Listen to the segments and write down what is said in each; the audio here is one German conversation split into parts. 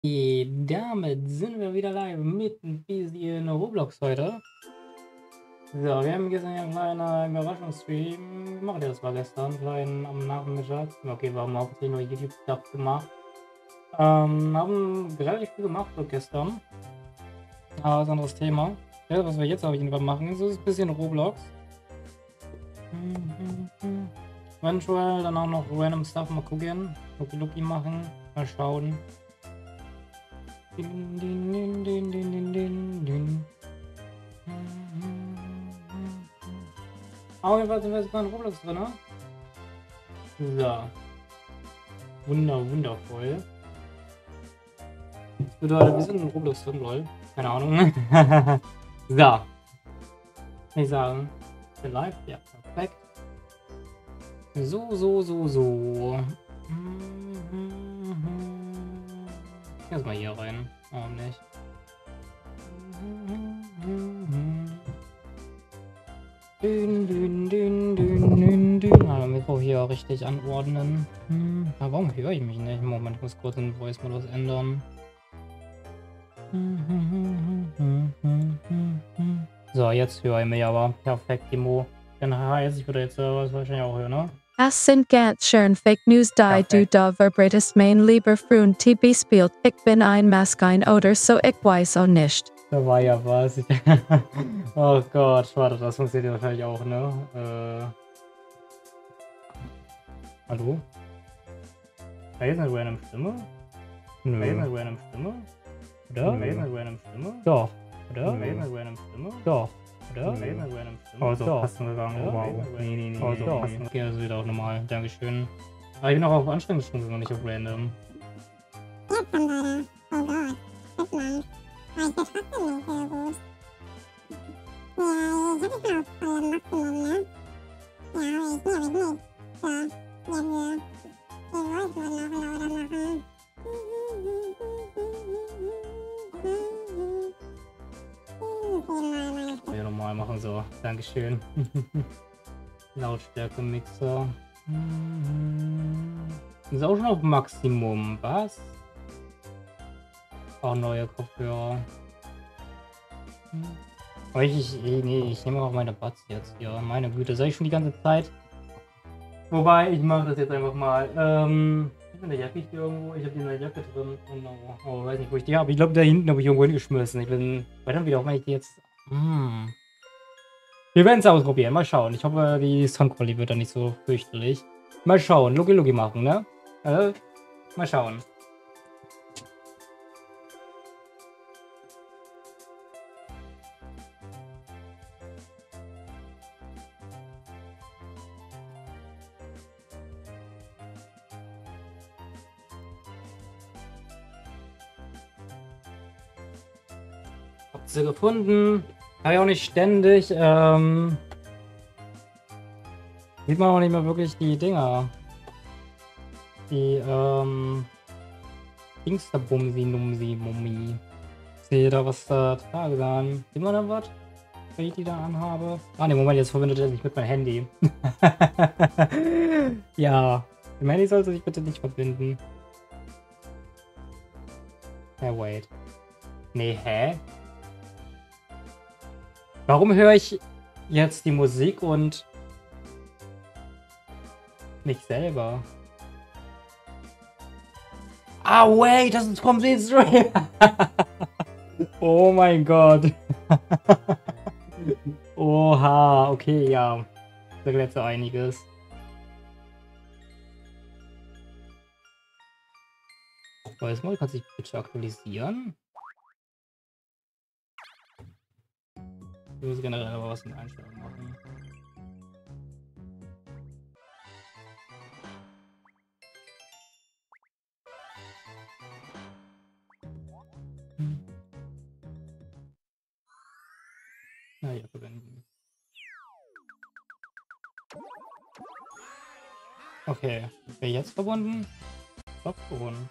Damit sind wir wieder live mit ein bisschen Roblox heute. So, wir haben gestern ja einen kleinen Überraschungsstream gemacht. Das war gestern, kleinen am Nachmittag. Okay, wir haben hauptsächlich nur YouTube-Stuff gemacht. Haben relativ viel gemacht so gestern. Aber das ist ein anderes Thema. Ja, was wir jetzt auf jeden Fall machen, so ist ein bisschen Roblox. Eventuell dann auch noch random Stuff mal gucken. Lucky machen. Mal schauen. Din, din, din, din, din, din, din, din. Auf jeden Fall sind wir jetzt bei Roblox drin, ne? So. Wundervoll. Das bedeutet, wir sind in Roblox drin, lol. Keine Ahnung. So. Ich sagen. Bin live? Ja, perfekt. So. Erstmal hier rein. Warum nicht? Mikro hier richtig anordnen. Aber warum höre ich mich nicht? Moment, ich muss kurz den Voice-Modus ändern. So, jetzt höre ich mich aber. Perfekt, Timo. Dann heißt, ich würde jetzt was wahrscheinlich auch hören, ne? Es sind ganz schön Fake News die du da verbreitest mein lieber Freund TB spielt. Ich bin ein Maskine oder so ich weiß auch nicht. Da war ja was. Oh Gott, warte, das funktioniert wahrscheinlich auch, ne? Hallo? Da ist eine random Stimme? Nö. Da ist eine random Stimme? Oder? Da ist eine random Stimme? Doch. Oder? Da ist eine random Stimme? Doch. Oder? Da ist eine random Stimme? Oh, so, hast du gegangen. Oh, wow. Nee. Oh, so, okay, das wird auch normal. Dankeschön. Aber ich bin auch auf Anstrengungsstufe und nicht auf random. Jetzt dann leider. Oh Gott. Das lang. Aber ich bin trotzdem nicht sehr gut. Ja, ich hab dich mal auf Maximum, ne? Ja, aber ich nicht. So, ja, wir wollten noch lauter machen. Ja, normal machen so. Dankeschön. Lautstärke Mixer. Ist auch schon auf Maximum. Was? Auch neue Kopfhörer. Aber ich nehme auch meine Buds jetzt hier. Meine Güte, sag ich schon die ganze Zeit. Wobei, ich mache das jetzt einfach mal. Ich habe eine Jacke hier irgendwo. Ich habe hier eine Jacke drin. Oh, weiß nicht, wo ich die habe. Ich glaube, da hinten habe ich irgendwo hingeschmissen. Ich bin. Verdammt, wie auch wenn ich die jetzt. Wir werden es ausprobieren. Mal schauen. Ich hoffe, die Soundqualität wird dann nicht so fürchterlich. Mal schauen. Lucky machen, ne? Mal schauen. Habt sie gefunden? Habe ich auch nicht ständig. Sieht man auch nicht mehr wirklich die Dinger. Die, Dingsterbumsi-Numsi-Mummi. Sehe da was da Tage an. Sieht man da was? Wenn ich die da anhabe? Ah, ne, Moment, jetzt verbindet er sich mit meinem Handy. Ja. Mit Handy sollte sich bitte nicht verbinden. Ja, wait. Nee, hä? Warum höre ich jetzt die Musik und mich selber? Ah, wait, das ist vom Stream. Oh mein Gott. Oha, okay, ja. Da erklärt so einiges. Weiß mal, kannst du dich bitte aktualisieren? Ich muss generell aber was in Einstellungen machen. Na ja, verwenden. Okay, wer jetzt verbunden? Stopp verbunden.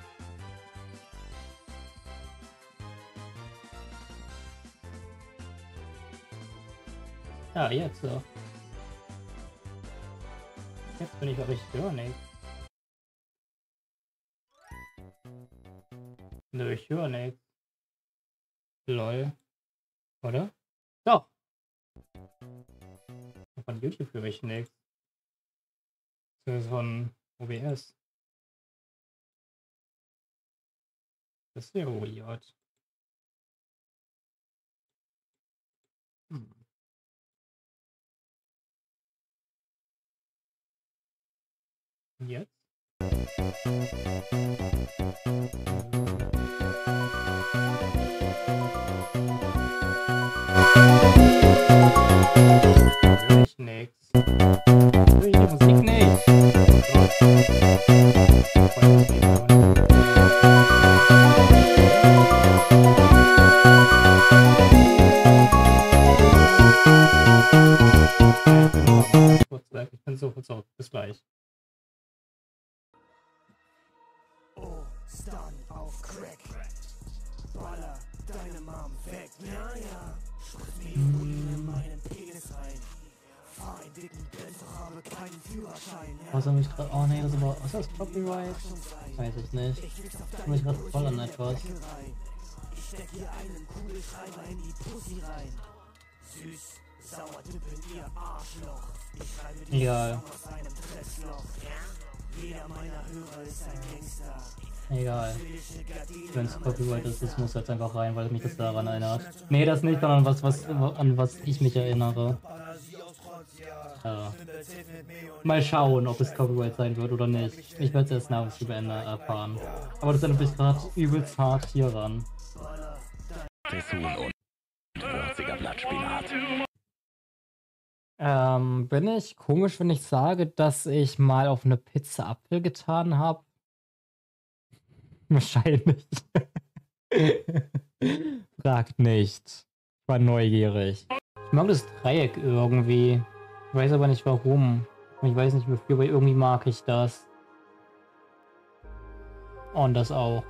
Ja, jetzt so. Jetzt bin ich aber richtig nicht. Nö, ich höre nichts. Lol. Oder? Doch. Von YouTube höre ich nichts. Das ist von OBS. Das ist ja weird. Jetzt? Höre ich nichts. Höre ich die Musik nicht. Ich bin sofort zurück. Bis gleich. Oh, Stun auf Crack. Baller deine Mom weg. Ja, ja. Schritt mir in meinen Penis rein. Fahr einen dicken Benz, doch habe keinen Führerschein. Was soll mich gerade. Oh ne, das ist aber. Was ist das? Copyright? Weiß ich nicht. Ich mich gerade voll an etwas. Ich steck hier einen Kugelschreiber in die Pussy rein. Süß, sauer Tipp in ihr Arschloch. Ich schreibe die Egal. Song aus einem Pressloch. Jeder meiner Hörer ist ein Gangster. Egal. Wenn es Copyright ist, das muss jetzt einfach rein, weil mich das daran erinnert. Nee, das nicht, sondern an was ich mich erinnere. Ja. Mal schauen, ob es Copyright sein wird oder nicht. Ich werde es erst nach dem Ende erfahren. Aber das erinnert mich gerade übelst hart hier ran. Bin ich komisch, wenn ich sage, dass ich mal auf eine Pizza Apfel getan habe? Wahrscheinlich. Fragt nicht. Ich war neugierig. Ich mag das Dreieck irgendwie. Ich weiß aber nicht warum. Ich weiß nicht wofür, aber irgendwie mag ich das. Und das auch.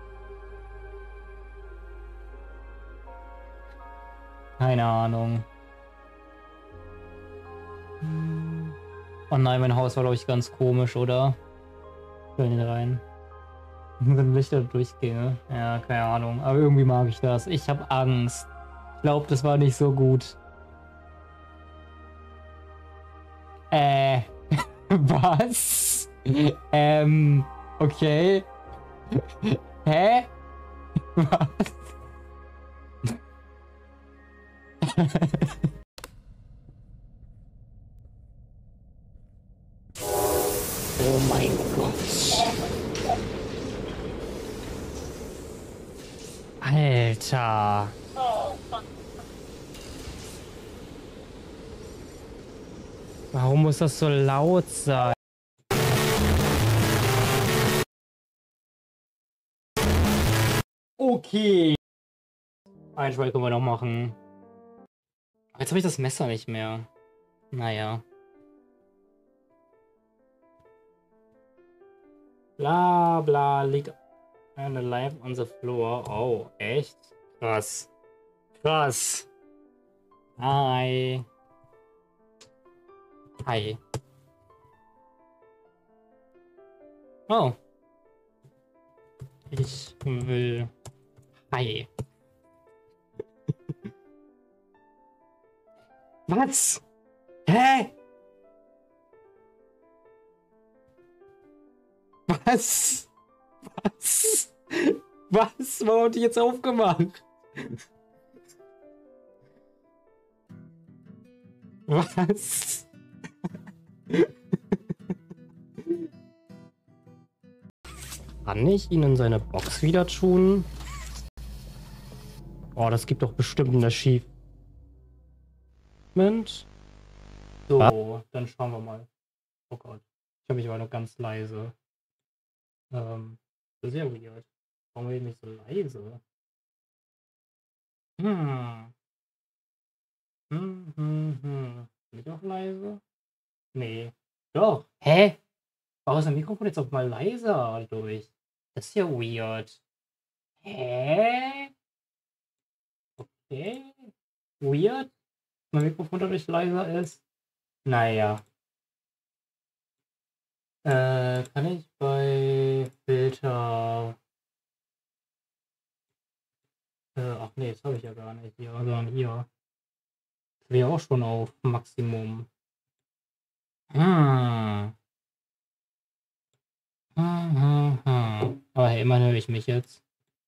Keine Ahnung. Oh nein, mein Haus war, glaube ich, ganz komisch, oder? Ich will nicht rein. Wenn Lichter durchginge. Ja, keine Ahnung. Aber irgendwie mag ich das. Ich habe Angst. Ich glaube, das war nicht so gut. Was? Okay. Hä? Was? Oh mein Gott. Alter. Warum muss das so laut sein? Okay. Ein Schweig können wir noch machen. Jetzt habe ich das Messer nicht mehr. Naja. Bla bla liegt and alive on the floor. Oh, echt? Krass. Krass. Hi. Hi. Oh. Ich will. Hi. Was? Hä? Was? Was? Was? Warum hat die jetzt aufgemacht? Was? Kann ich ihn in seine Box wieder tun? Oh, das gibt doch bestimmt ein Achievement. So, dann schauen wir mal. Oh Gott. Ich habe mich aber noch ganz leise. Das ist sehr weird. Warum bin ich nicht so leise? Bin ich auch leise? Nee. Doch. Hä? Warum ist das Mikrofon jetzt auch mal leiser durch? Das ist ja weird. Hä? Okay. Weird. Mein Mikrofon dadurch leiser ist. Naja. Kann ich bei Filter Ach nee, das habe ich ja gar nicht hier, sondern hier. Das wäre auch schon auf Maximum. Hm. Aber hey, immerhin höre ich mich jetzt.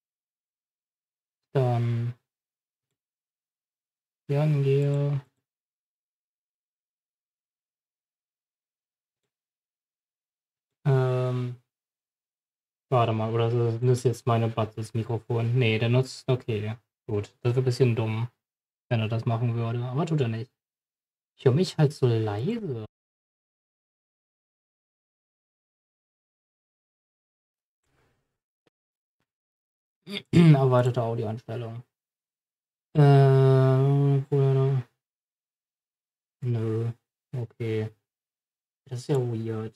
Dann gehe. Warte mal, oder nutzt jetzt meine das Mikrofon? Nee, der nutzt. Okay, gut. Das wäre ein bisschen dumm, wenn er das machen würde. Aber tut er nicht. Ich höre mich halt so leise. Erweiterte Audioeinstellung. Nö. Okay. Das ist ja weird.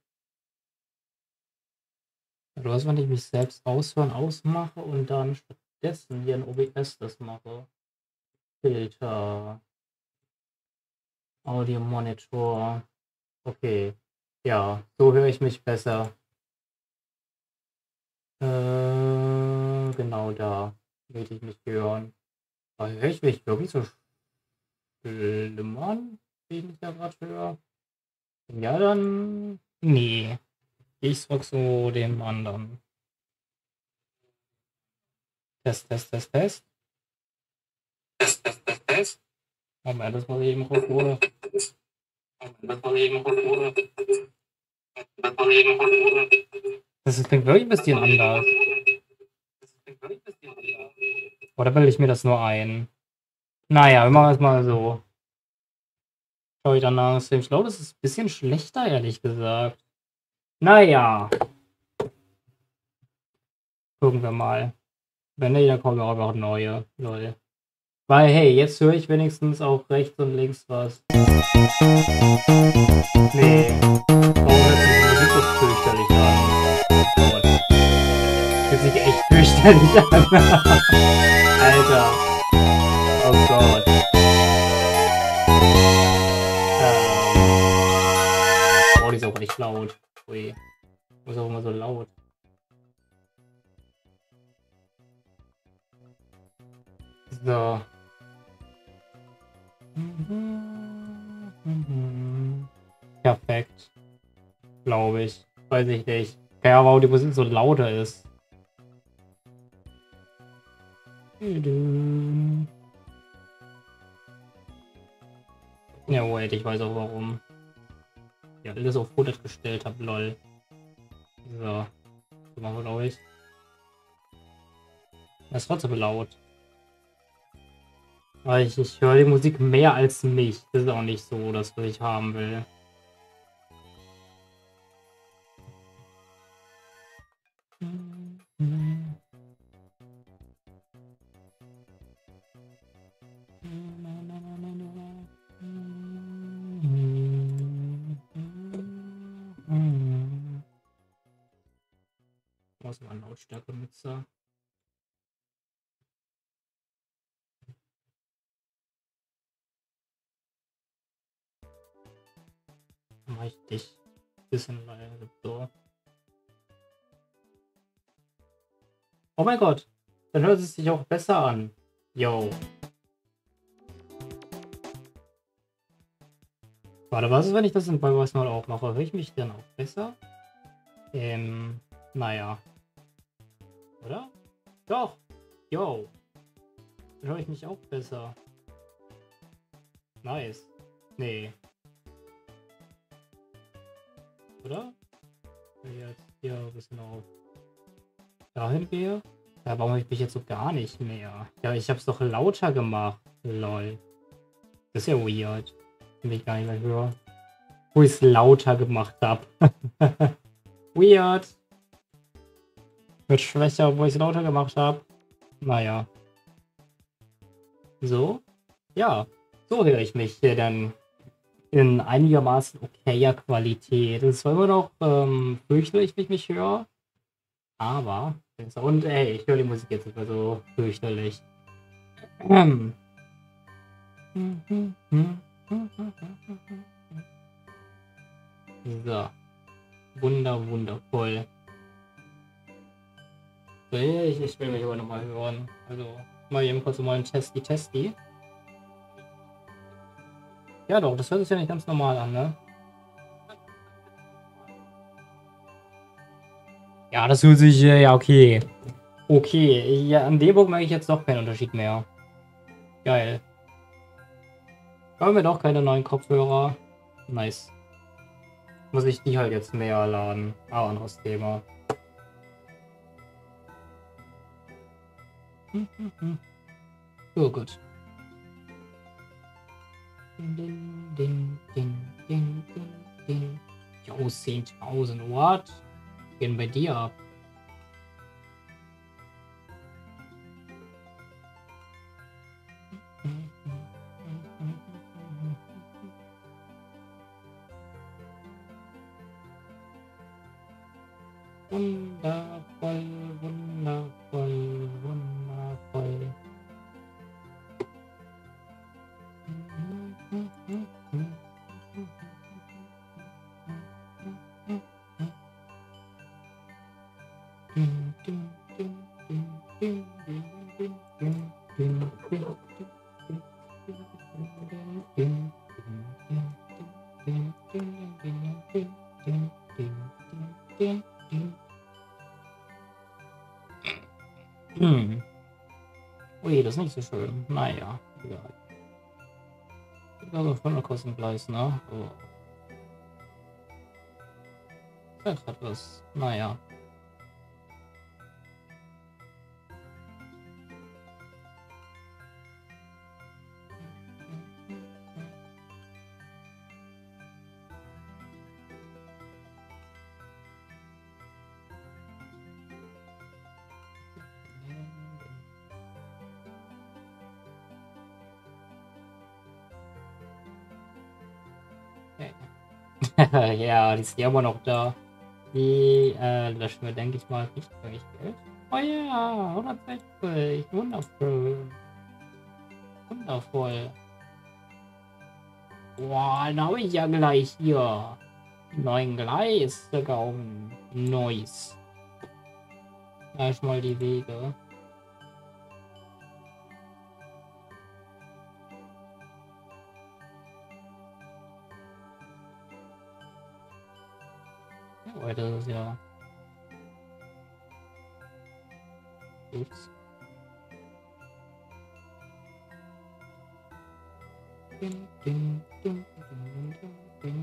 Du weißt, wenn ich mich selbst ausmache und dann stattdessen hier in OBS das mache. Filter. Audio Monitor. Okay. Ja, so höre ich mich besser. Genau da will ich mich hören. Aber höre ich mich wirklich so schlimm an, wie ich mich da gerade höre? Ja, dann. Nee. Ich sag so dem anderen. Test. Moment, das muss ich eben hochholen. Das klingt wirklich ein bisschen anders. Oder bilde ich mir das nur ein? Naja, wir machen es mal so. Schau ich danach. Ich glaube, das ist ein bisschen schlechter, ehrlich gesagt. Naja. Gucken wir mal. Wenn nicht, dann kommen auch einfach neue Leute. Weil, hey, jetzt höre ich wenigstens auch rechts und links was. Nee. Warum hört sich die Musik so fürchterlich an? Oh Gott. Hört sich echt fürchterlich an. Alter. Oh Gott. Oh, die ist auch echt laut. Ui. Ist auch immer so laut. So. Perfekt. Glaube ich. Weiß ich nicht. Ja, warum die Musik so lauter ist. Ja, wait, ich weiß auch warum. Ja, alles auf 100 gestellt habe, lol. So. So machen wir, glaube ich. Das ist trotzdem laut. Weil ich höre die Musik mehr als mich. Das ist auch nicht so, das, was ich haben will. Was war ein Lautstärke-Mixer? Mach ich dich ein bisschen leise. So. Oh mein Gott, dann hört es sich auch besser an. Yo. Warte, was ist, wenn ich das in Voice mal auch mache? Höre ich mich dann auch besser? Naja. Oder? Doch. Yo. Dann höre ich mich auch besser. Nice. Nee. Oder? Jetzt hier ein bisschen auf dahin gehe. Ja, warum habe ich mich jetzt so gar nicht mehr? Ja, ich habe es doch lauter gemacht. Lol. Das ist ja weird. Wenn ich gar nicht mehr höre. Wo ich es lauter gemacht habe. Weird. Wird schwächer, wo ich es lauter gemacht habe. Naja. So. Ja. So höre ich mich hier dann in einigermaßen okayer Qualität. Es ist zwar immer noch fürchterlich, wie ich mich höre. Aber. Und ey, ich höre die Musik jetzt nicht mehr so fürchterlich. So. Wundervoll. Ich will mich aber nochmal hören. Also. Mal eben kurz mal ein Testi. Ja doch, das hört sich ja nicht ganz normal an, ne? Ja, das hört sich, ja, okay. Okay, ja, an dem Punkt merke ich jetzt doch keinen Unterschied mehr. Geil. Haben wir doch keine neuen Kopfhörer. Nice. Muss ich die halt jetzt mehr laden. Aber anderes Thema. Oh, gut. Jo, 10.000. What? Gehen bei dir ab. Wundervoll, wundervoll, wundervoll. Ui, das ist nicht so schön. Naja, egal. Also von der Kostenpreis, ne? Oh. Ist ja grad was. Naja. Ja, die ist ja immer noch da. Die löschen wir, denke ich mal, nicht wirklich Geld. Oh ja, 160. Wunderschön. Wundervoll. Boah, dann habe ich ja gleich hier die neuen Gleise gekauft. Nice. Gleich mal die Wege. Oh, das ist ja... Ups. Ding, ding, ding, ding, ding, ding.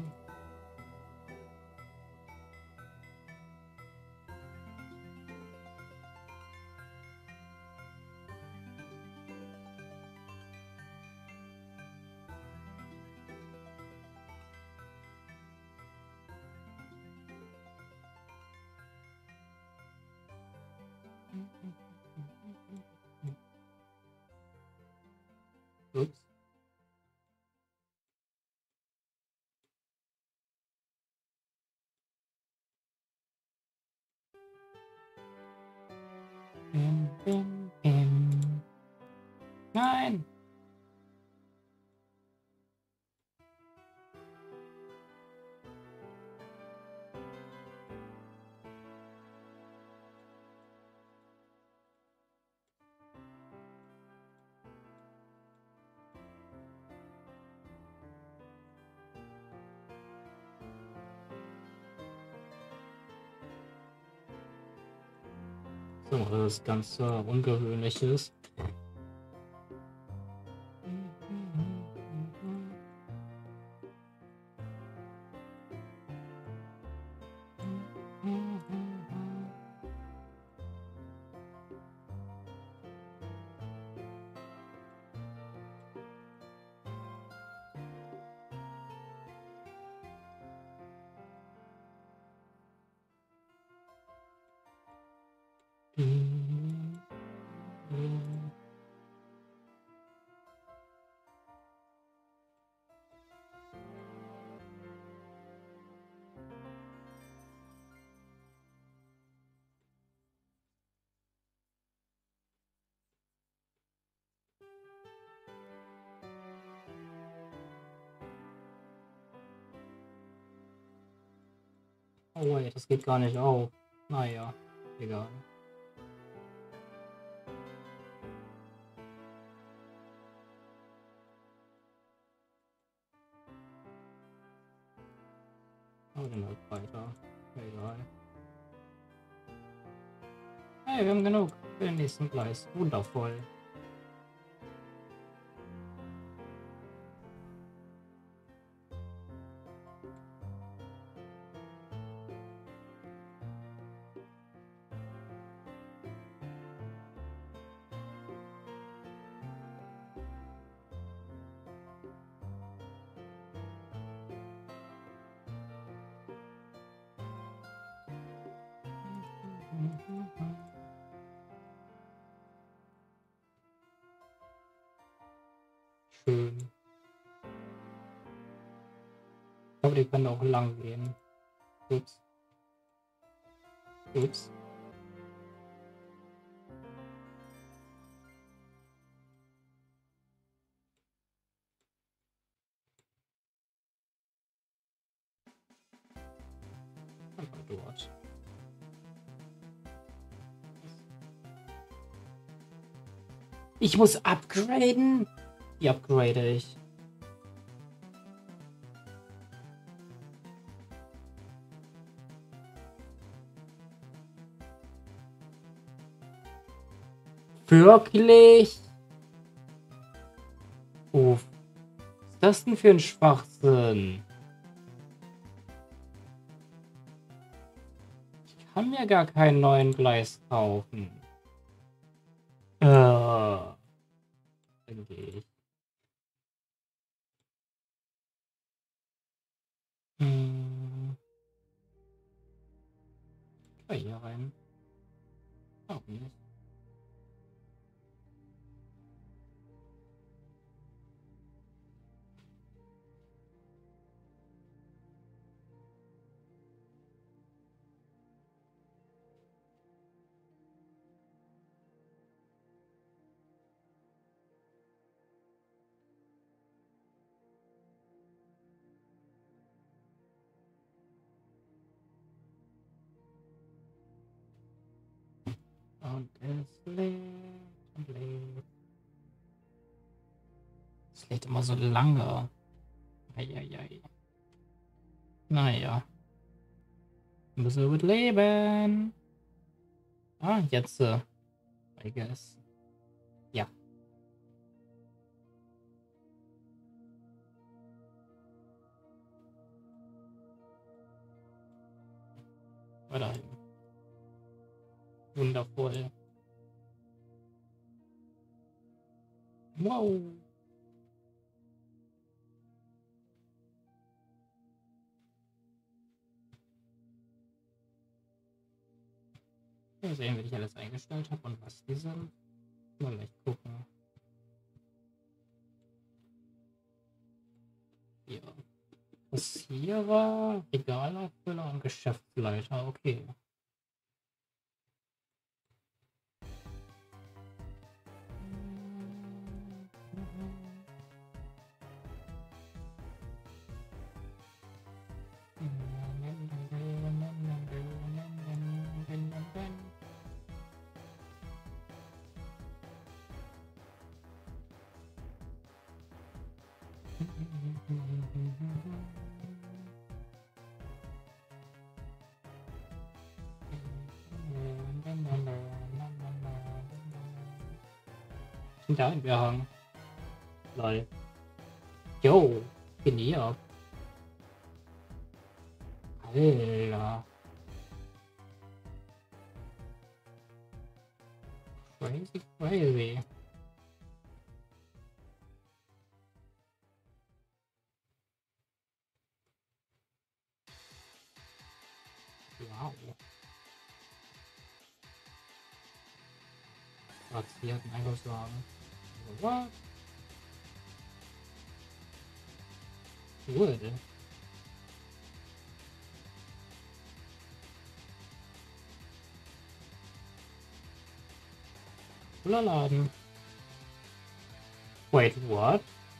Ups. Nein! So, das ganz Ungewöhnliches. Oh wait, das geht gar nicht auf. Naja, egal. Aber dann halt weiter. Egal. Hey, wir haben genug für den nächsten Gleis. Wundervoll. Schön. Ich glaube, die können auch lang gehen. Ups. Ups. Einfach dort. Ich muss upgraden. Wie upgrade ich? Wirklich? Oh, was ist das denn für ein Schwachsinn? Ich kann mir gar keinen neuen Gleis kaufen. Dann gehe ich. Hier rein. Auch nicht. Und es lädt und lädt. Es lädt immer so lange. Eieiei. Naja. Müssen wir mit leben. Ah, jetzt. I guess. Ja. Weiterhin. Wundervoll. Wow. Mal sehen, wie ich alles eingestellt habe und was die sind. Mal gleich gucken. Hier. Kassierer, Regalauffüller und Geschäftsleiter. Okay. Da in Berghang. Lol. Yo, bin hier. Alter. Crazy, crazy. Wow. Was hier hat ein Einkaufswagen. What? Wood. Cooler Laden. Wait, what?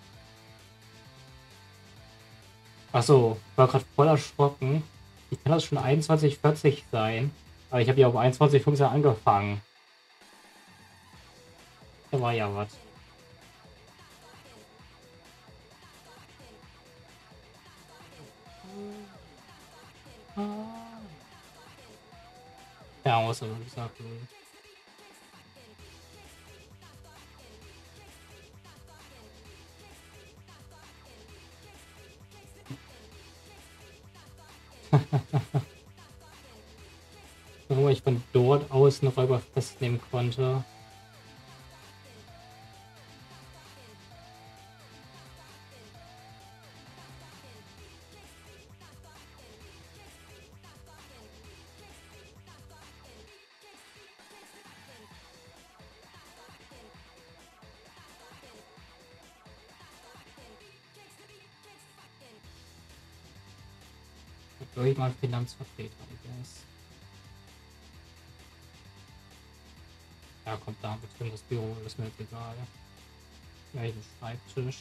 Achso, war gerade voll erschrocken. Ich kann das schon 21:40 sein. Aber ich habe ja um 21:15 angefangen. Da war ja was. Was aber gesagt wurde. Wo ich von dort aus einen Räuber festnehmen konnte. Durch mal Finanzvertreter, I guess. Ja, kommt da bestimmt das Büro, ist mir jetzt egal. Welchen Schreibtisch.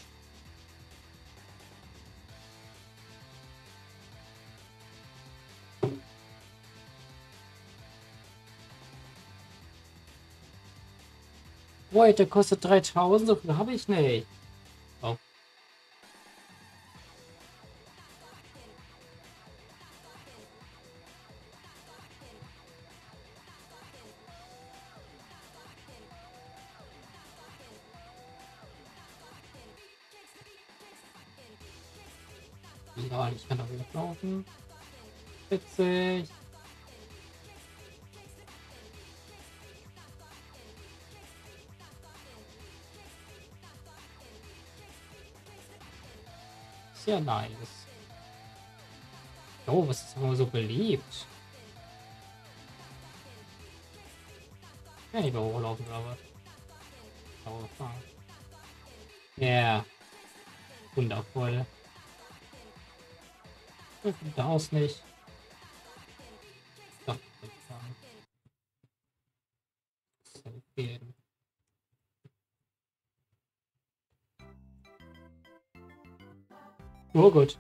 Boah, der kostet 3000, so viel habe ich nicht. Oh. Ja, ich kann auch wieder laufen. Witzig. Sehr nice. Oh, was ist aber so beliebt? Ja, ich will hochlaufen, aber. Oh, ja. Yeah. Wundervoll. Das nicht. Doch, gehen. Oh gut.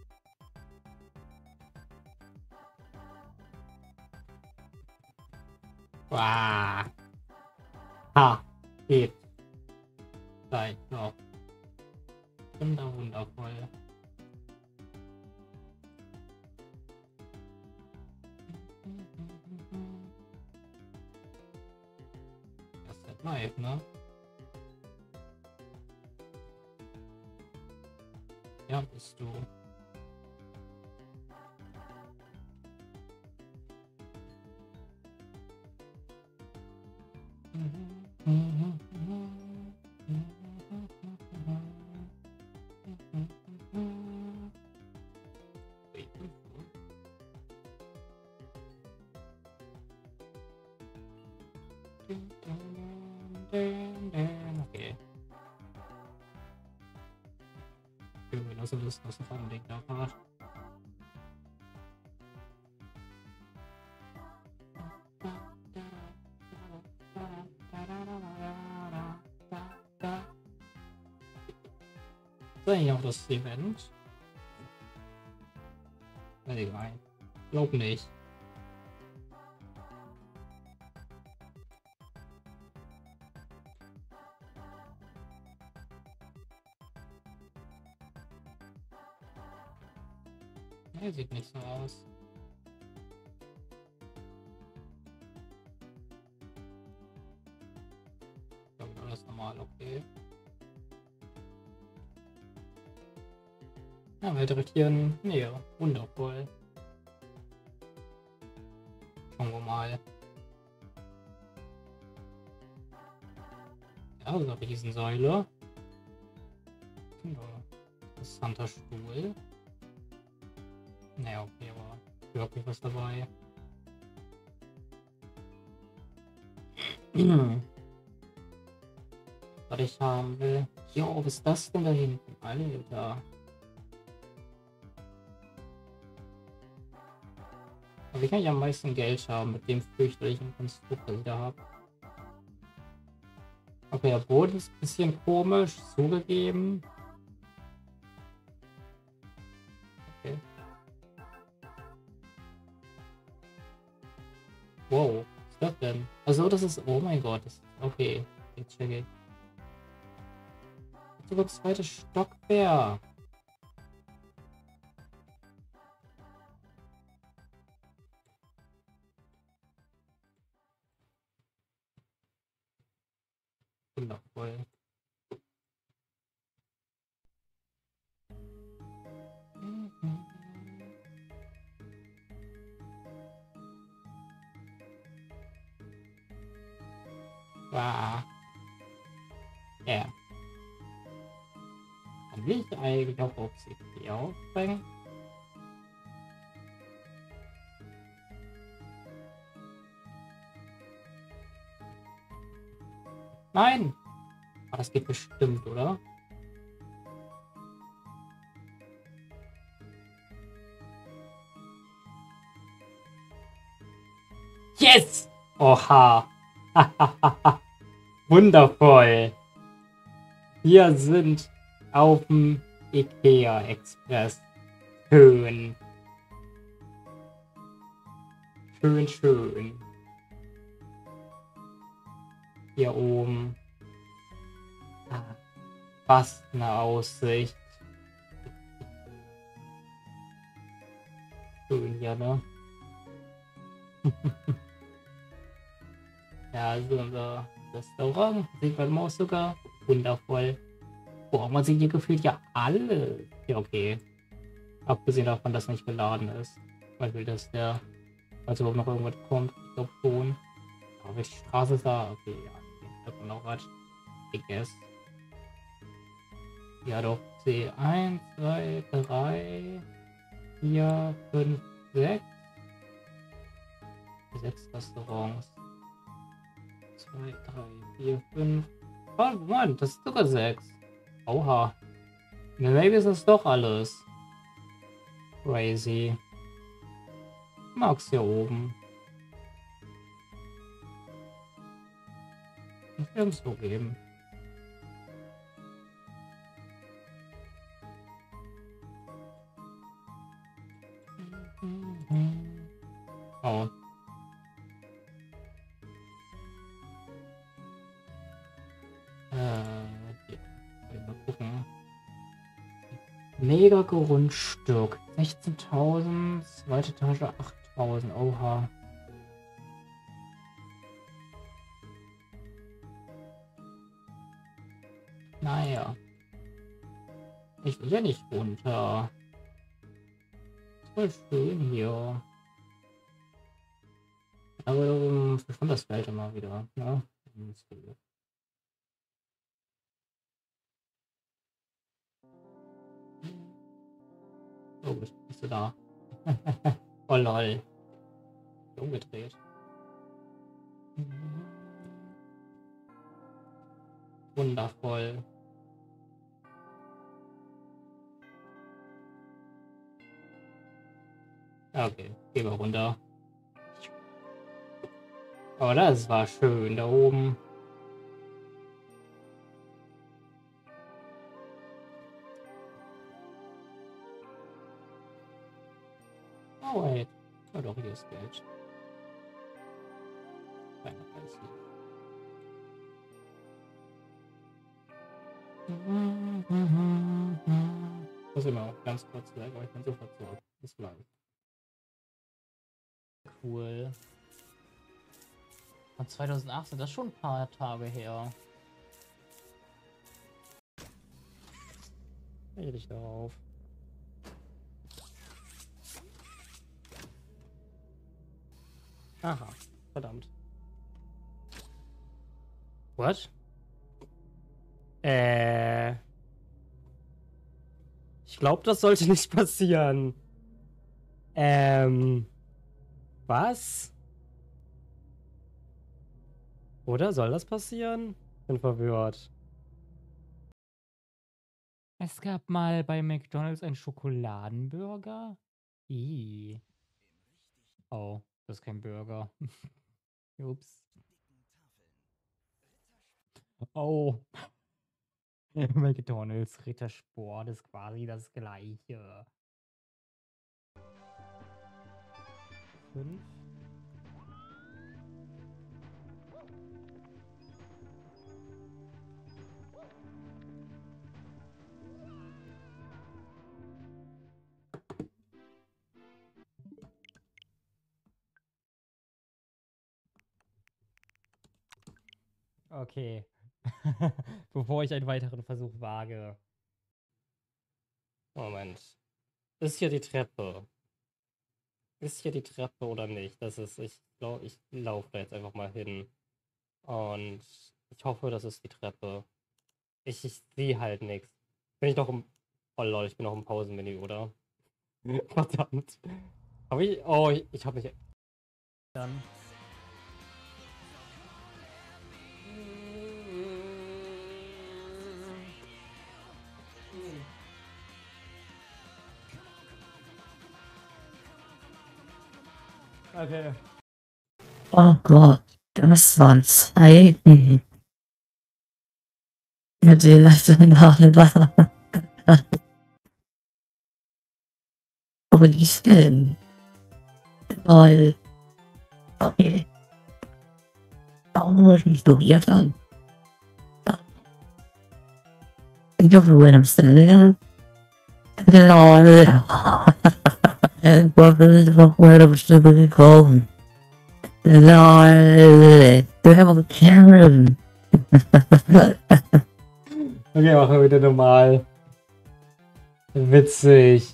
Wow. Ha. Geht. Gleich noch. Wundervoll. Das ist halt live, ne? Ja, bist du. Okay. Irgendwie noch so Lust aus dem Farmding da war. So, hier auch das Event. Egal. Glaub nicht. Nee, sieht nicht so aus. Ich glaube, alles normal, okay. Ja, weitere Tieren. Nee, wundervoll. Schauen wir mal. Ja, so eine Riesensäule. Interessanter Stuhl. Naja, okay, aber wirklich was dabei. Was ich haben will. Jo, was ist das denn da hinten? Alter. Aber wie kann ich am meisten Geld haben mit dem fürchterlichen Konstrukt, das ich da habe? Okay, der Boden ist ein bisschen komisch, zugegeben. Okay. Wow, was ist das denn? Also das ist, oh mein Gott, das ist, okay, jetzt check ich. Sogar das zweite Stockwerk. Wundervoll. Wow. Ja. Kann ich eigentlich auch auf CP aufbringen? Nein! Aber das geht bestimmt, oder? Yes! Oha! Wundervoll! Wir sind auf dem IKEA Express. Schön. Schön, schön. Hier oben. Ah, was eine Aussicht. Schön hier, ne? Ja, also unser Restaurant. Sieht man auch sogar. Wundervoll. Boah, man sieht hier gefühlt ja alle. Ja, okay. Abgesehen davon, dass nicht geladen ist. Weil will das der. Also ob noch irgendwas kommt. Ich glaube schon. Aber welche Straße ist da? Okay, ja. Da kommt noch was. Ich guess. Ja doch. C1, 2, 3, 4, 5, 6. 6 Restaurants. 2, 3, 4, 5. Oh Mann, das ist sogar 6. Oha. Maybe ist das doch alles. Crazy. Mag's hier oben. Nicht irgendwo geben. Oh. Mal gucken. Mega Grundstück. 16.000. Zweite Etage 8.000. Oha. Naja. Ich will ja nicht runter. Voll schön hier. Aber verschwand das Feld immer wieder. Ne? Oh, bist du da? Oh lol. Umgedreht. Wundervoll. Okay, gehen wir runter. Oh, das war schön da oben. Oh, wait. Oh, doch, hier ist Geld. Keine Preis. Muss ich mal ganz kurz weg, aber ich bin sofort zurück. Bis gleich. Cool. Von 2018, das ist schon ein paar Tage her. Rede ich darauf. Aha, verdammt. What? Ich glaube, das sollte nicht passieren. Was? Oder soll das passieren? Bin verwirrt. Es gab mal bei McDonald's einen Schokoladenburger? Ih. Oh, das ist kein Burger. Ups. Oh. McDonald's Rittersport ist quasi das gleiche. 5. Okay. Bevor ich einen weiteren Versuch wage. Moment. Ist hier die Treppe? Ist hier die Treppe oder nicht? Das ist, ich glaube, ich laufe da jetzt einfach mal hin. Und ich hoffe, das ist die Treppe. Ich sehe halt nichts. Bin ich noch im... Oh lol, ich bin noch im Pausenmenü, oder? Verdammt. Habe ich... Oh, ich habe mich... Dann... Okay. Oh Gott, das waren Zeiten. Ja, die Leute nachher. Aber die Stimmen. Weil. Okay. Warum muss ich so jetzt an? Ich hoffe, wenn es dann wäre. Genau. Ich wollte doch mal bestimmt gekommen. Lol, du hast Karen. Okay, machen wir wieder normal. Witzig.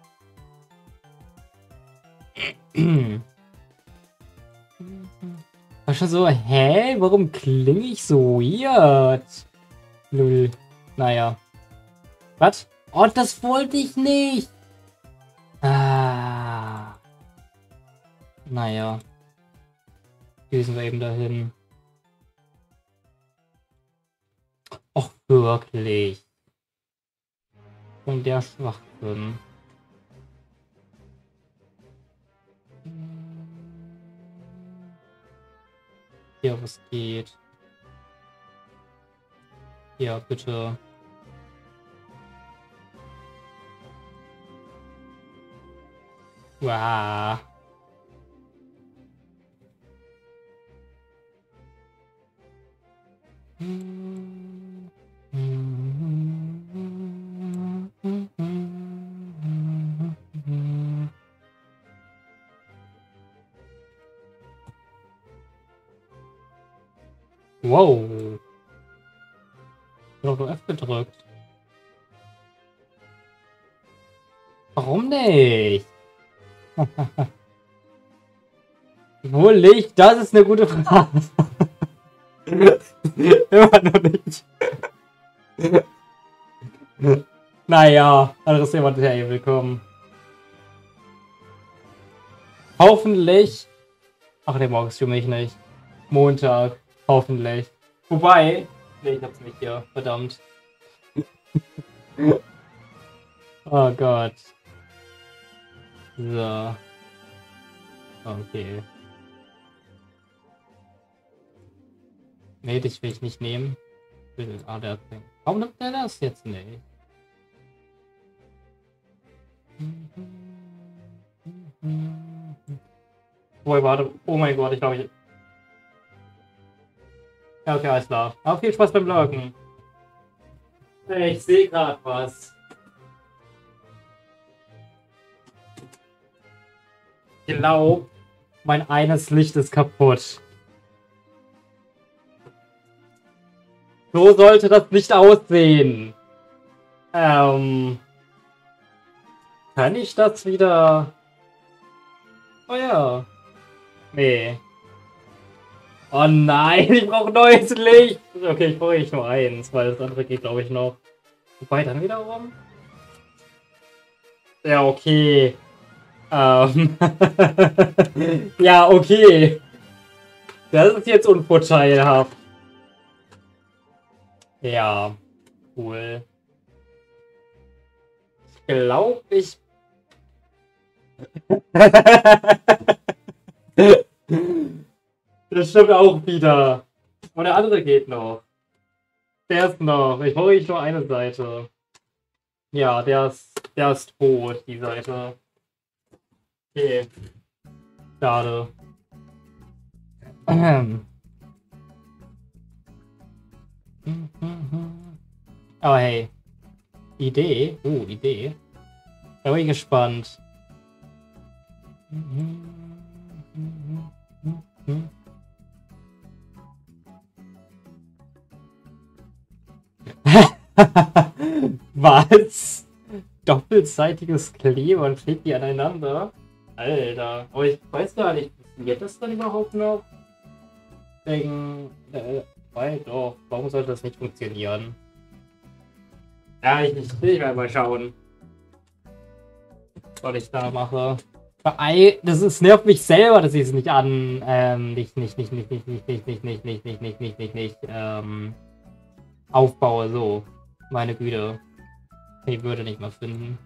War schon so, hä? Warum klinge ich so weird? Null. Naja. Was? Oh, das wollte ich nicht. Ah. Naja. Düsen wir eben dahin. Och, wirklich. Und der Schwachsinn. Hier, was geht? Ja, bitte. Wow. Wow. Ich habe F gedrückt. Warum nicht? Wo liegt? Das ist eine gute Frage. Immer noch nicht. Naja, anderes Thema, hey, willkommen. Hoffentlich. Ach ne, morgen streame ich nicht. Montag. Hoffentlich. Wobei. Ne, ich hab's nicht hier. Verdammt. Oh Gott. So. Okay. Nee, dich will ich nicht nehmen. Ah, der Ding. Warum nimmt der das jetzt nicht? Boah, warte. Oh mein Gott, ich glaube, ich... Ja, okay, alles klar. Aber viel Spaß beim Lurken. Hey, ich sehe gerade was. Ich glaube, mein eines Licht ist kaputt. So sollte das nicht aussehen. Kann ich das wieder... Oh ja. Nee. Oh nein, ich brauche neues Licht. Okay, ich brauche nur eins, weil das andere geht, glaube ich, noch. Wobei, dann wiederum... Ja, okay. Ja, okay. Das ist jetzt unvorteilhaft. Ja, cool. Ich glaube, ich... Das stimmt auch wieder. Und der andere geht noch. Der ist noch. Ich brauche nur eine Seite. Ja, der ist tot, die Seite. Okay. Schade. Aber hey. Idee? Idee. Da bin ich gespannt. Was? Doppelseitiges Kleber und klebt die aneinander? Alter, aber ich weiß gar nicht, funktioniert das dann überhaupt noch? Wegen, weil doch, warum sollte das nicht funktionieren? Ja, ich will mal schauen, was ich da mache. Das nervt mich selber, dass ich es nicht aufbaue, so. Meine Güte. Ich würde nicht mal finden.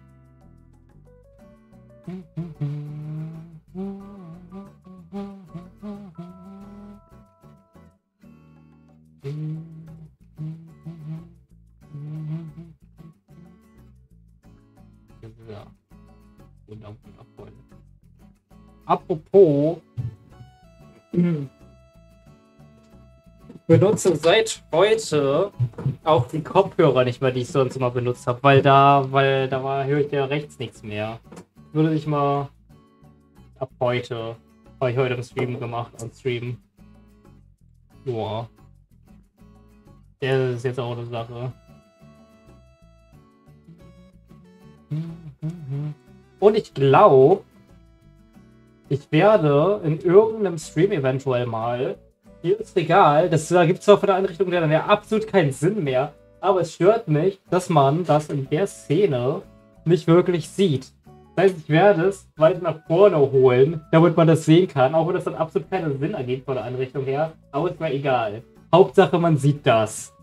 Ja. Wundervoll. Apropos, benutze seit heute auch die Kopfhörer nicht mehr, die ich sonst immer benutzt habe, weil da höre ich ja rechts nichts mehr. Würde ich mal ab heute, habe ich heute im Stream gemacht, am Stream. Boah. Der ist jetzt auch eine Sache. Und ich glaube, ich werde in irgendeinem Stream eventuell mal, hier ist egal, da gibt es zwar von der Einrichtung der dann ja absolut keinen Sinn mehr, aber es stört mich, dass man das in der Szene nicht wirklich sieht. Das heißt, ich werde es weit nach vorne holen, damit man das sehen kann, auch wenn das dann absolut keinen Sinn ergibt von der Einrichtung her, aber ist mir egal. Hauptsache, man sieht das.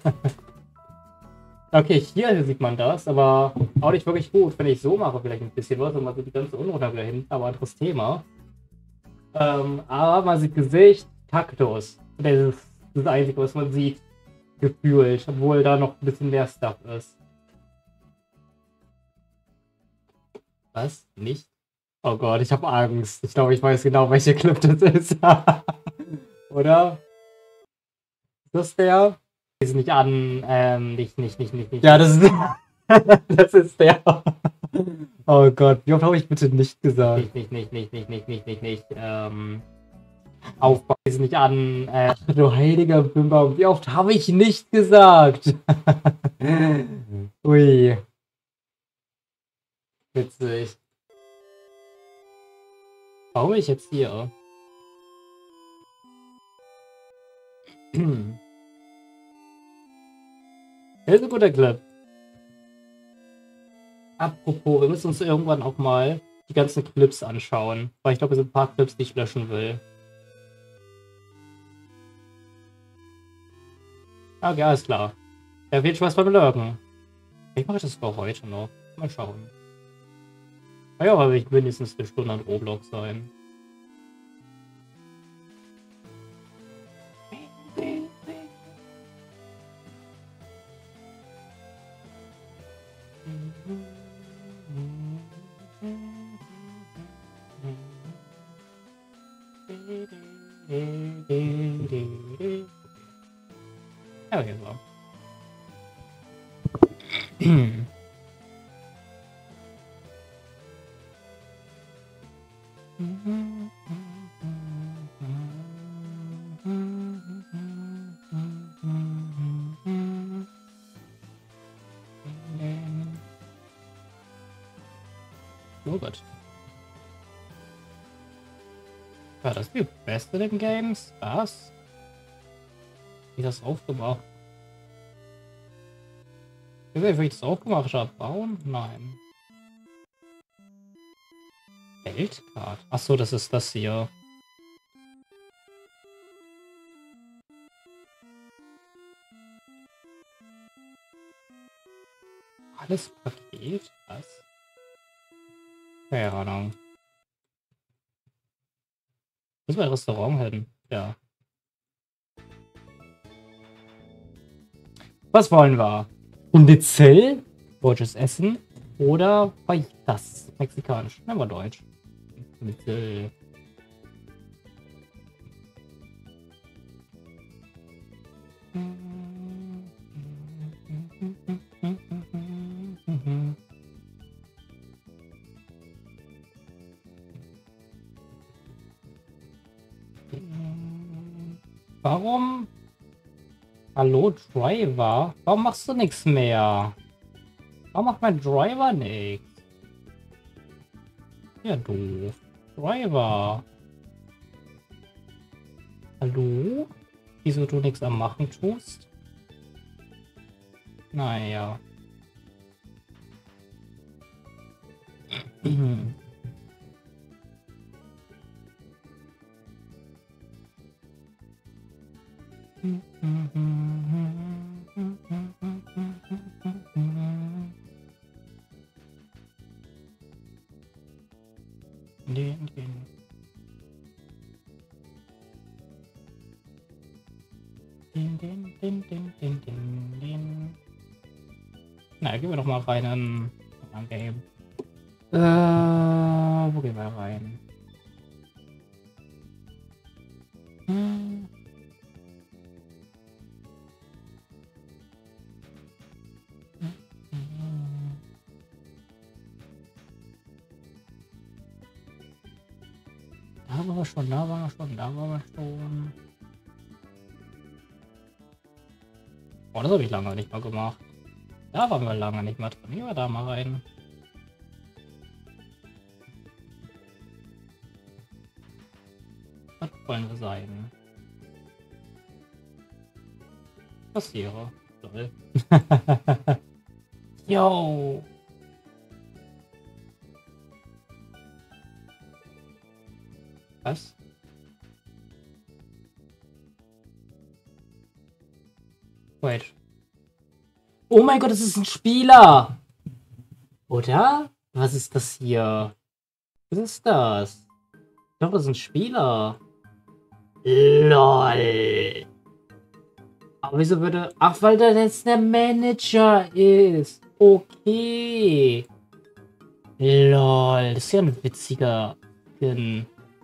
Okay, hier sieht man das, aber auch nicht wirklich gut. Wenn ich so mache, vielleicht ein bisschen was und man sieht die ganze Unruhe wieder hinten, aber anderes Thema. Aber man sieht Gesicht, Kaktus. Das ist das Einzige, was man sieht, gefühlt, obwohl da noch ein bisschen mehr Stuff ist. Was? Nicht? Oh Gott, ich habe Angst. Ich glaube, ich weiß genau, welche Clip das ist. Oder? Ist das der? Ist nicht an, nicht. Ja, das ist, das ist der. Oh Gott, wie oft habe ich bitte nicht gesagt? Nicht, Aufbau ist nicht an, du heiliger Bimbaum, wie oft habe ich nicht gesagt? Ui. Witzig. Warum bin ich jetzt hier? Das ist ein guter Clip. Apropos, wir müssen uns irgendwann auch mal die ganzen Clips anschauen. Weil ich glaube, es sind ein paar Clips, die ich löschen will. Okay, alles klar. Ja, viel Spaß beim Lurken. Ich mache das für heute noch. Mal schauen. Naja, aber ich mindestens eine Stunde an Roblox sein. Okay, so. Oh Gott. War das die beste in den Games? Was? Wie das aufgemacht? Ich weiß nicht, wie ich das aufgemacht habe. Bauen? Nein. Weltkarte? Achso, das ist das hier. Alles Paket? Was? Keine Ahnung. Müssen wir ein Restaurant hin? Ja. Was wollen wir? Schnitzel? Deutsches Essen? Oder das mexikanisch? Nehmen wir Deutsch. Schnitzel. Warum Hallo, Driver? Warum machst du nichts mehr? Warum macht mein Driver nichts? Ja, doof. Driver. Hallo? Wieso du nichts am Machen tust? Naja. Na, gehen wir doch mal rein in ein Game. Wo gehen wir rein? Da waren wir schon, da waren wir schon, da waren wir schon. Oh, das habe ich lange nicht mal gemacht. Da waren wir lange nicht mal drin. Gehen wir da mal rein. Was wollen wir sein? Kassierer. Toll. Yo! Was? Wait. Oh mein Gott, das ist ein Spieler! Oder? Was ist das hier? Was ist das? Ich glaube, das ist ein Spieler. LOL. Aber wieso würde... Ach, weil der jetzt der Manager ist. Okay. LOL. Das ist ja ein witziger Skin.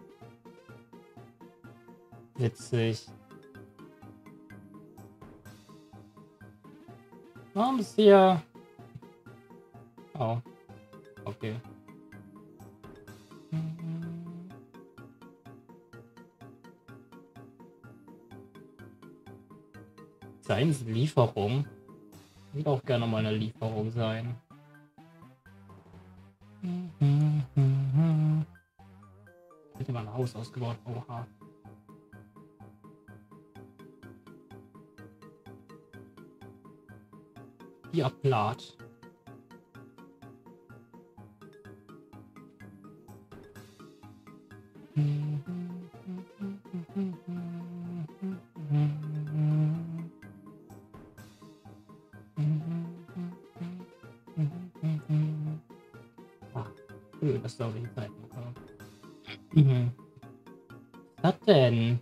Witzig. Warum ist hier... Oh. Okay. Seins Lieferung. Will auch gerne mal eine Lieferung sein. Hätte mal ein Haus ausgebaut. Oha. Ja, Plat. Ach, schön, dass da auch die Zeit bekommen. Was hat denn?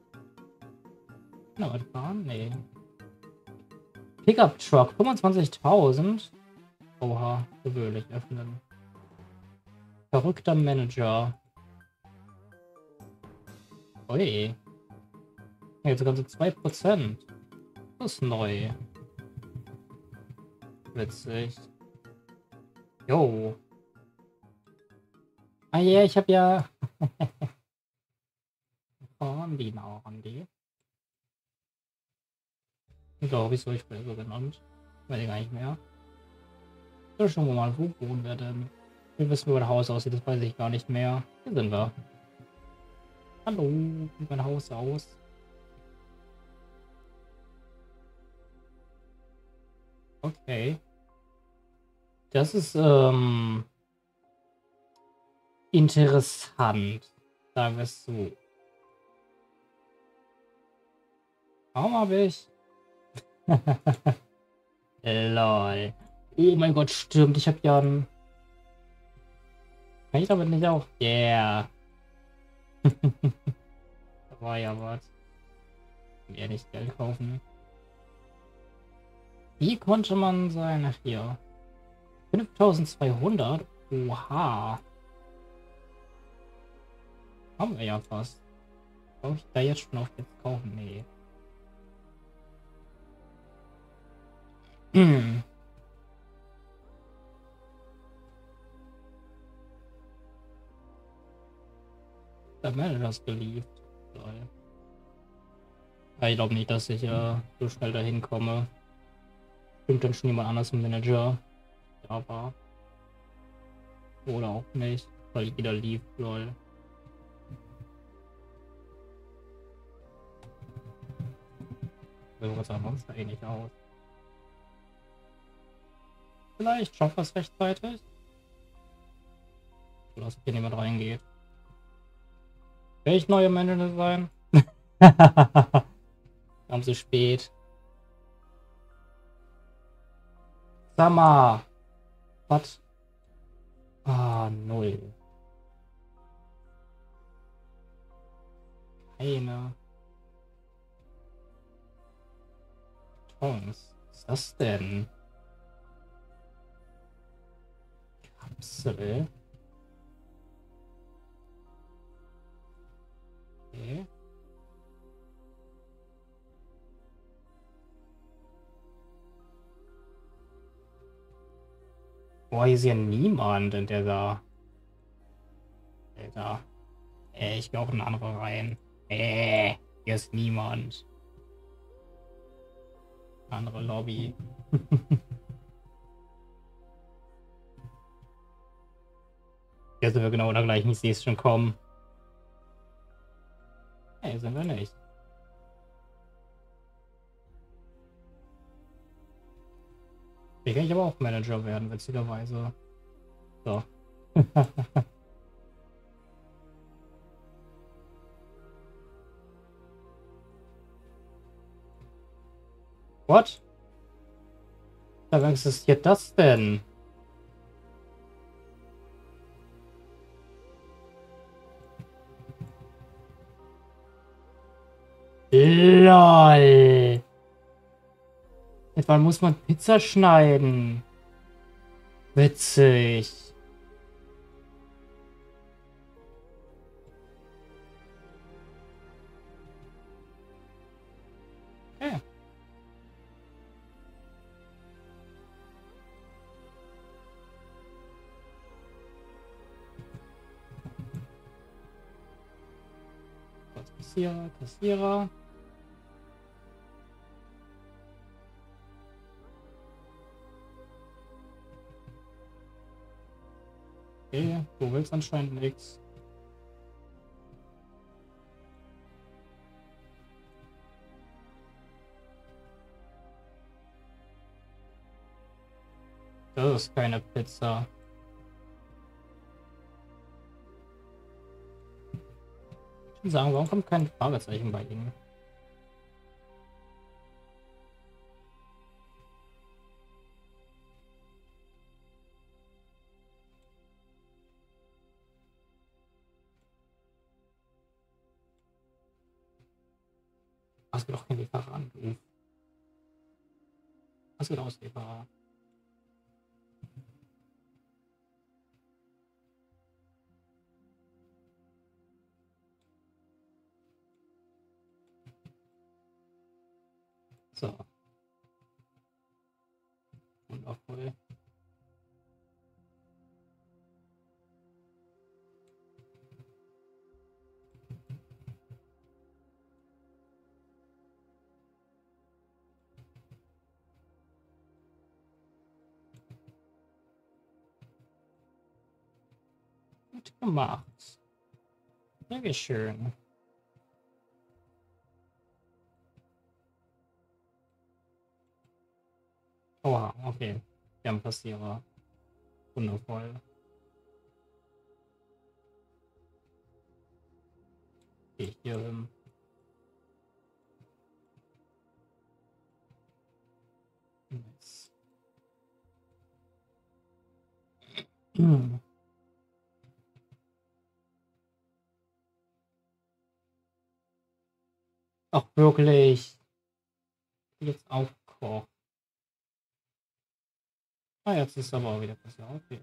Na, was fahren? Nee. Pickup Truck, 25.000. Oha, gewöhnlich öffnen. Verrückter Manager. Ui. Jetzt sogar so 2%. Das ist neu. Witzig. Jo. Ah ja, ich hab ja... Randy, na Randy. Glaube ich, so ich früher so genannt. Weiß ich gar nicht mehr. So, schauen wir mal, wo wohnen wir denn? Wir wissen, wie mein Haus aussieht, das weiß ich gar nicht mehr. Hier sind wir. Hallo, wie sieht mein Haus aus? Okay. Das ist, interessant. Sagen wir es so. Warum habe ich... Lol. Oh mein Gott, stimmt. Ich habe ja ein... Kann ich damit nicht auch? Yeah. Da war ja was. Mir nicht Geld kaufen. Wie konnte man sein? Ach hier. 5200? Oha. Haben wir ja fast. Brauche ich da jetzt schon auf jetzt kaufen? Nee. Der Manager ist geliebt. Lol. Ja, ich glaube nicht, dass ich so schnell dahin komme. Stimmt dann schon jemand anders im Manager. Ja, war. Oder auch nicht, weil jeder lief, lol. So was sah sonst ähnlich aus. Vielleicht schafft wir es rechtzeitig. Dass hier niemand reingeht. Will ich neuer Manager sein? Kam zu spät. Sag mal. Was? Ah, 0. Keine Chance. Was ist das denn? Kapsel. Okay. Boah, hier ist ja niemand in der da. Alter. Ich gehe auch in andere rein. Hier ist niemand. Andere Lobby. Hier sind wir genau da gleich. Ich sehe es schon kommen. Hey, sind wir nicht. Hier kann ich aber auch Manager werden, witzigerweise. So. What? Da existiert das denn? LOL. Etwa muss man Pizza schneiden. Witzig. Okay. Kassierer, Kassierer. Okay, du willst anscheinend nichts. Das ist keine Pizza. Ich würde sagen, warum kommt kein Fragezeichen bei Ihnen? Was geht auch kein Lieferant? Was geht aus, Lieferer? So. Wundervoll. Gut gemacht. Sehr schön. Oha, okay. Wir haben Kassierer. Wundervoll. Gehe ich hier hin. Nice. Ach, wirklich. Jetzt aufkocht. Ah, jetzt ist aber auch wieder besser. Okay.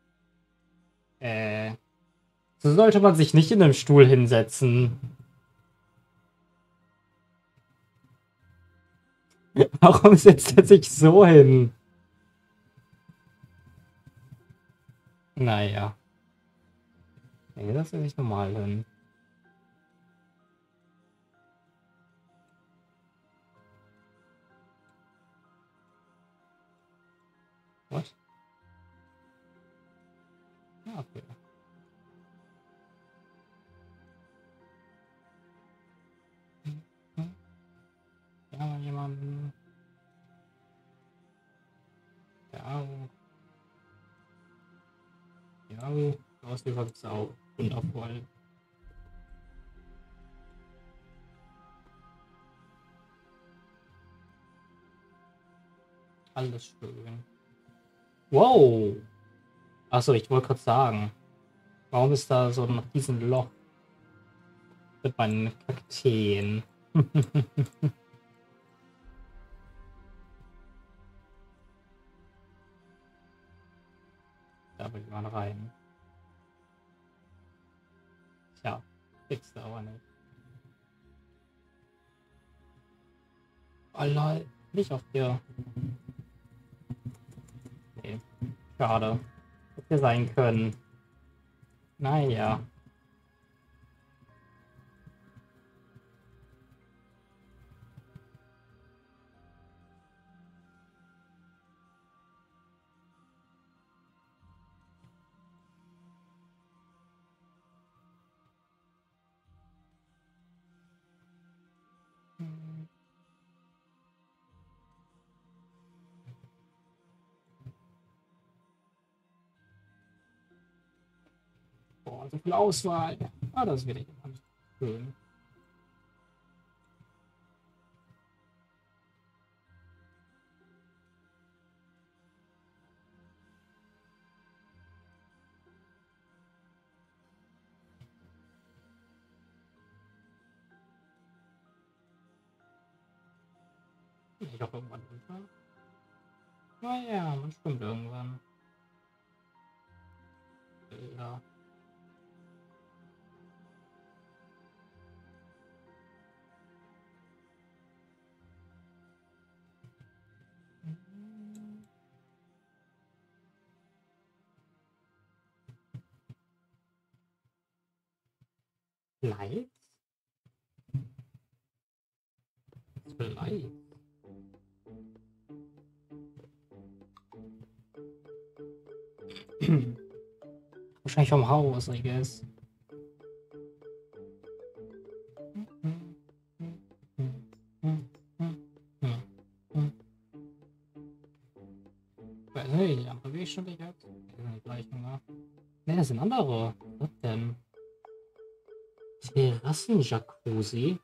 So sollte man sich nicht in einem Stuhl hinsetzen. Warum setzt er sich so hin? Naja. Nee, das setzt sich normal hin. What? Ja, okay. Ja, jemanden. Ja. Ja, ausliefert ist auch wundervoll. Alles schön. Wow! Achso, ich wollte gerade sagen, warum ist da so ein riesen Loch mit meinen Kakteen? Da will man rein. Tja, kriegst du aber nicht. Oh lol, nicht auf dir. Nee, schade. Hätte sein können. Naja. Boah, so viel Auswahl. Ah, das wird jemand. Schön. Ich auch irgendwann runter. Naja, man stimmt irgendwann. Ja. Lights? Was für Lights? Wahrscheinlich vom Haus, I guess. Weiß nicht, die andere Weg schon nicht jetzt. Die sind die gleichen, ne? Ne, das sind andere. Was denn? Terrassen-Jacuzzi?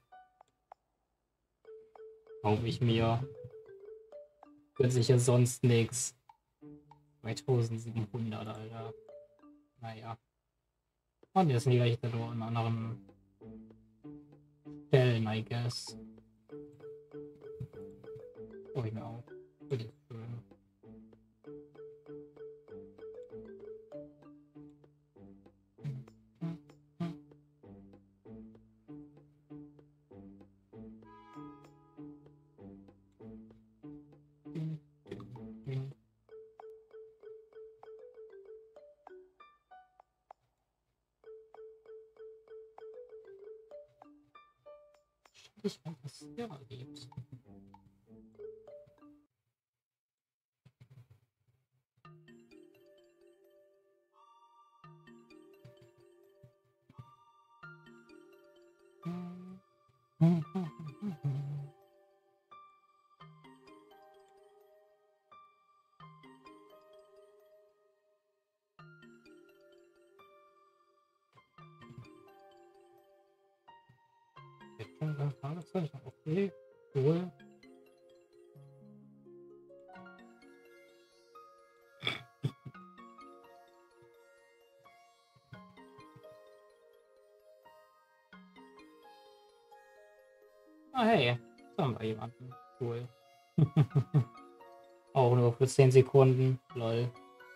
Kaufe ich mir. Gönnt sich ja sonst nix. 2700, Alter. Naja. Und jetzt sind die gleich nur an anderen Stellen, I guess. Oh, ich mir auch. Wirklich schön. Ich weiß, was es hier gibt. Jetzt schon ein Fragezeichen. Okay, cool. Ah, hey, da haben wir jemanden. Cool. Auch nur für 10 Sekunden. Lol.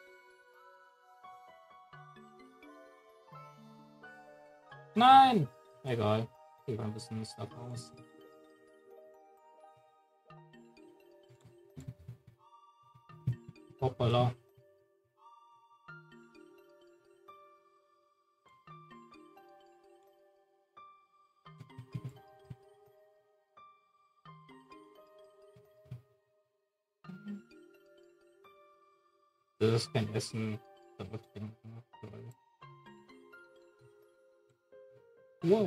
Nein! Egal. Ich war ein bisschen Stuff aus. Hoppala. Das ist kein Essen. Trinken. Wow.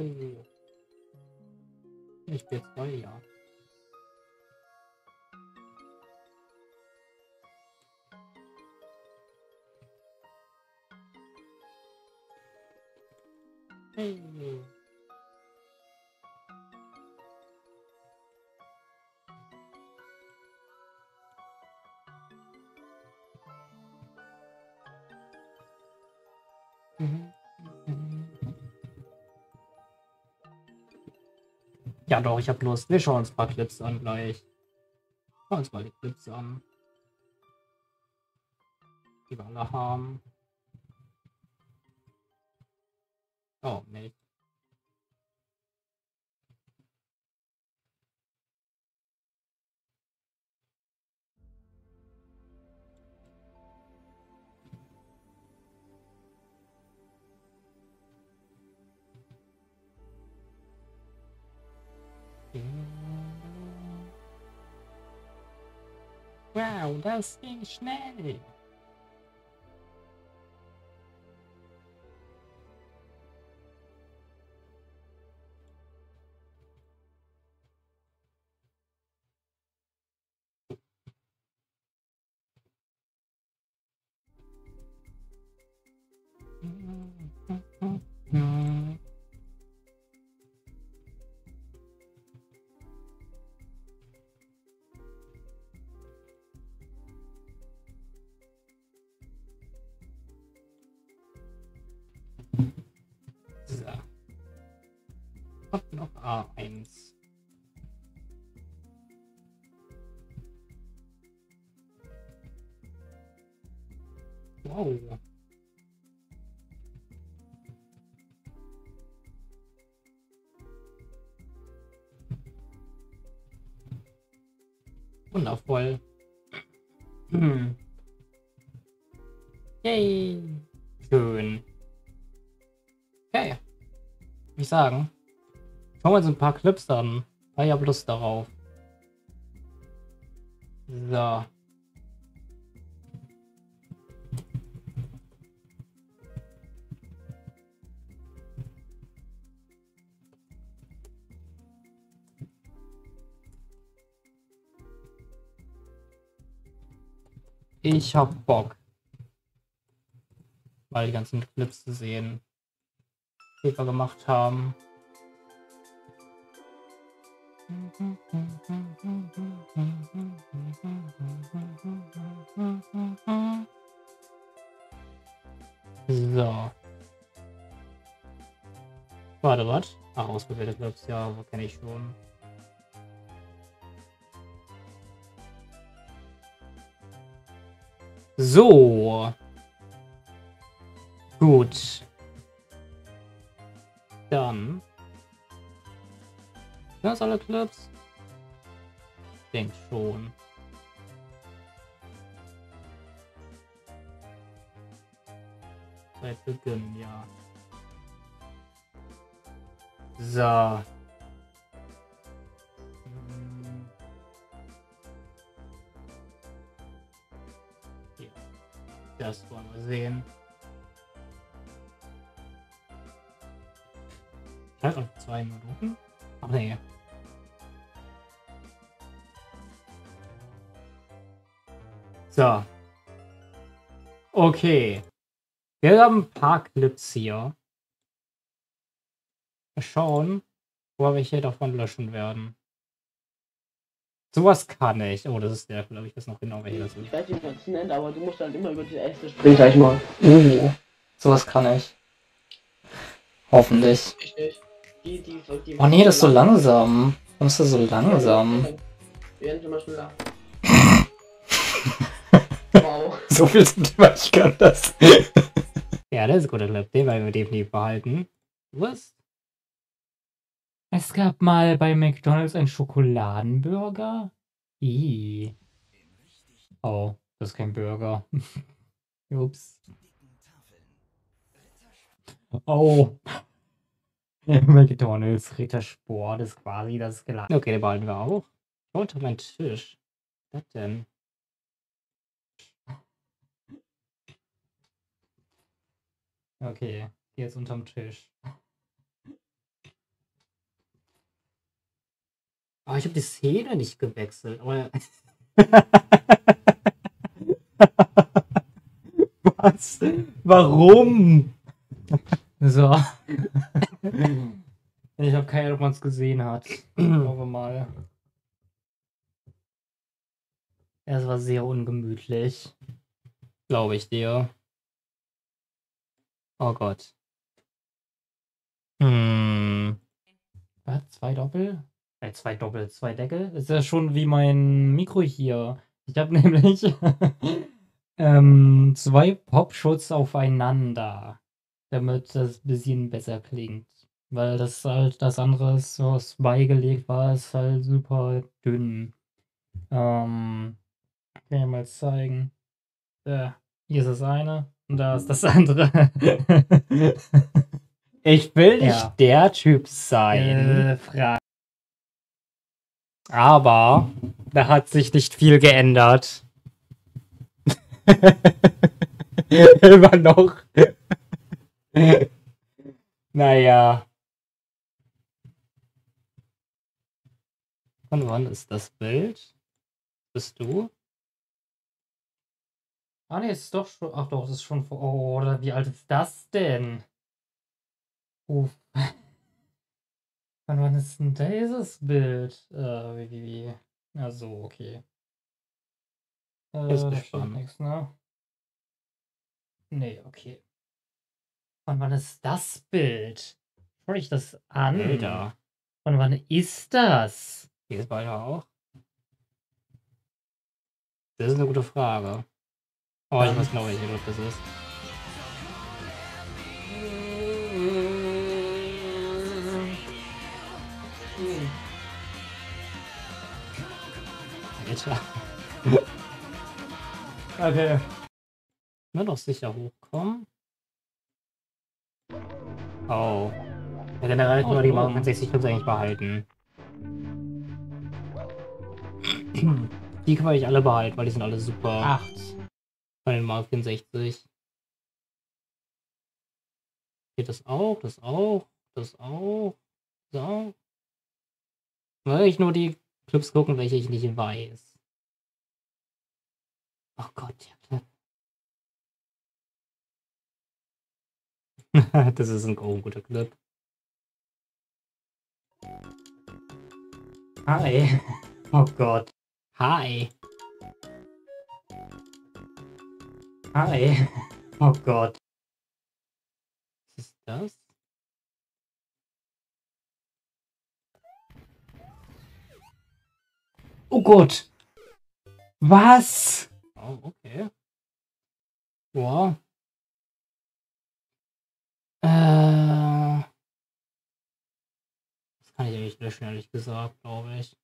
Ich bin 2, ja. Hey. Ja doch, ich hab Lust. Wir schauen uns ein paar Clips an gleich. Schauen uns mal die Clips an. Die wir alle haben. Oh, nee. Wow, das ging schnell. So. Und noch A1. Wow. Wundervoll. Yay. Schön. Okay. Ich sagen. Schauen wir uns ein paar Clips an. Ich habe Lust darauf. So. Ich hab Bock, mal die ganzen Clips zu sehen, die wir gemacht haben. So. Warte, was? Ach, ausgewählte Clips, ja, kenne ich schon. So. Gut. Dann. Sind das alle Clips? Ich denke schon. Seit Beginn, ja. So. Hier. Das wollen wir sehen. Halt noch 2 Minuten. Ach nee. So. Okay. Wir haben ein paar Clips hier. Mal schauen, wo wir hier davon löschen werden. Sowas kann ich. Oh, das ist der, glaube ich, weiß noch genau, welcher das ist. Ich weiß nicht, wie man es nennt, aber du musst dann immer über die Äste springen, sag ich mal. Sowas kann ich. Hoffentlich. Ich nicht. Die Oh nee, das ist so langsam. Warum ist das so langsam? Wir werden schon mal schneller. Wow. So viel zum Thema, ich kann das. Ja, das ist ein guter Clip. Den werden wir definitiv behalten. Was? Es gab mal bei McDonald's einen Schokoladenburger? Ih. Oh, das ist kein Burger. Ups. Oh. McDonald's Rittersport ist quasi das gleiche. Okay, den behalten wir auch. Unter meinen Tisch. Was denn? Okay, die jetzt unterm Tisch. Oh, ich habe die Szene nicht gewechselt, aber... Was? Warum? So. Ich habe keine Ahnung, ob man es gesehen hat. Schauen wir mal. Ja, es war sehr ungemütlich. Glaube ich dir. Oh Gott. Was? Zwei Doppel? Zwei Doppel, zwei Deckel? Ist ja schon wie mein Mikro hier. Ich habe nämlich zwei Popschutz aufeinander, damit das ein bisschen besser klingt. Weil das halt das andere, was beigelegt war, ist halt super dünn. Kann ich mal zeigen. Hier ist das eine und da ist das andere. Ich will nicht der Typ sein. Aber da hat sich nicht viel geändert. Immer noch. Naja. Von wann ist das Bild? Bist du? Ah ne, es ist doch schon. Ach doch, es ist schon vor. Oh, oder wie alt ist das denn? Uff. Wann ist denn dieses Bild? Wie? Ja, so, okay. Da steht nichts, ne? Nee, okay. Von wann ist das Bild? Schau ich das an? Alter. Von wann ist das? Hier ist beide auch. Das ist eine gute Frage. Oh, ich weiß genau, welche das ist. Alter. Okay. Immer doch sicher hochkommen. Oh. Ja, generell können wir die Mario 64 Clips eigentlich behalten. Die können wir eigentlich alle behalten, weil die sind alle super. 8. Bei den Mario 64. Geht das auch, das auch, das auch, das auch. Weil ich nur die Clips gucken, welche ich nicht weiß. Oh Gott, der Clip. Das ist ein guter Clip. Hi. Oh Gott. Hi. Hi. Oh Gott. Was ist das? Oh Gott. Was? Oh, okay. Wow. Das kann ich eigentlich löschen, ehrlich gesagt, glaube ich.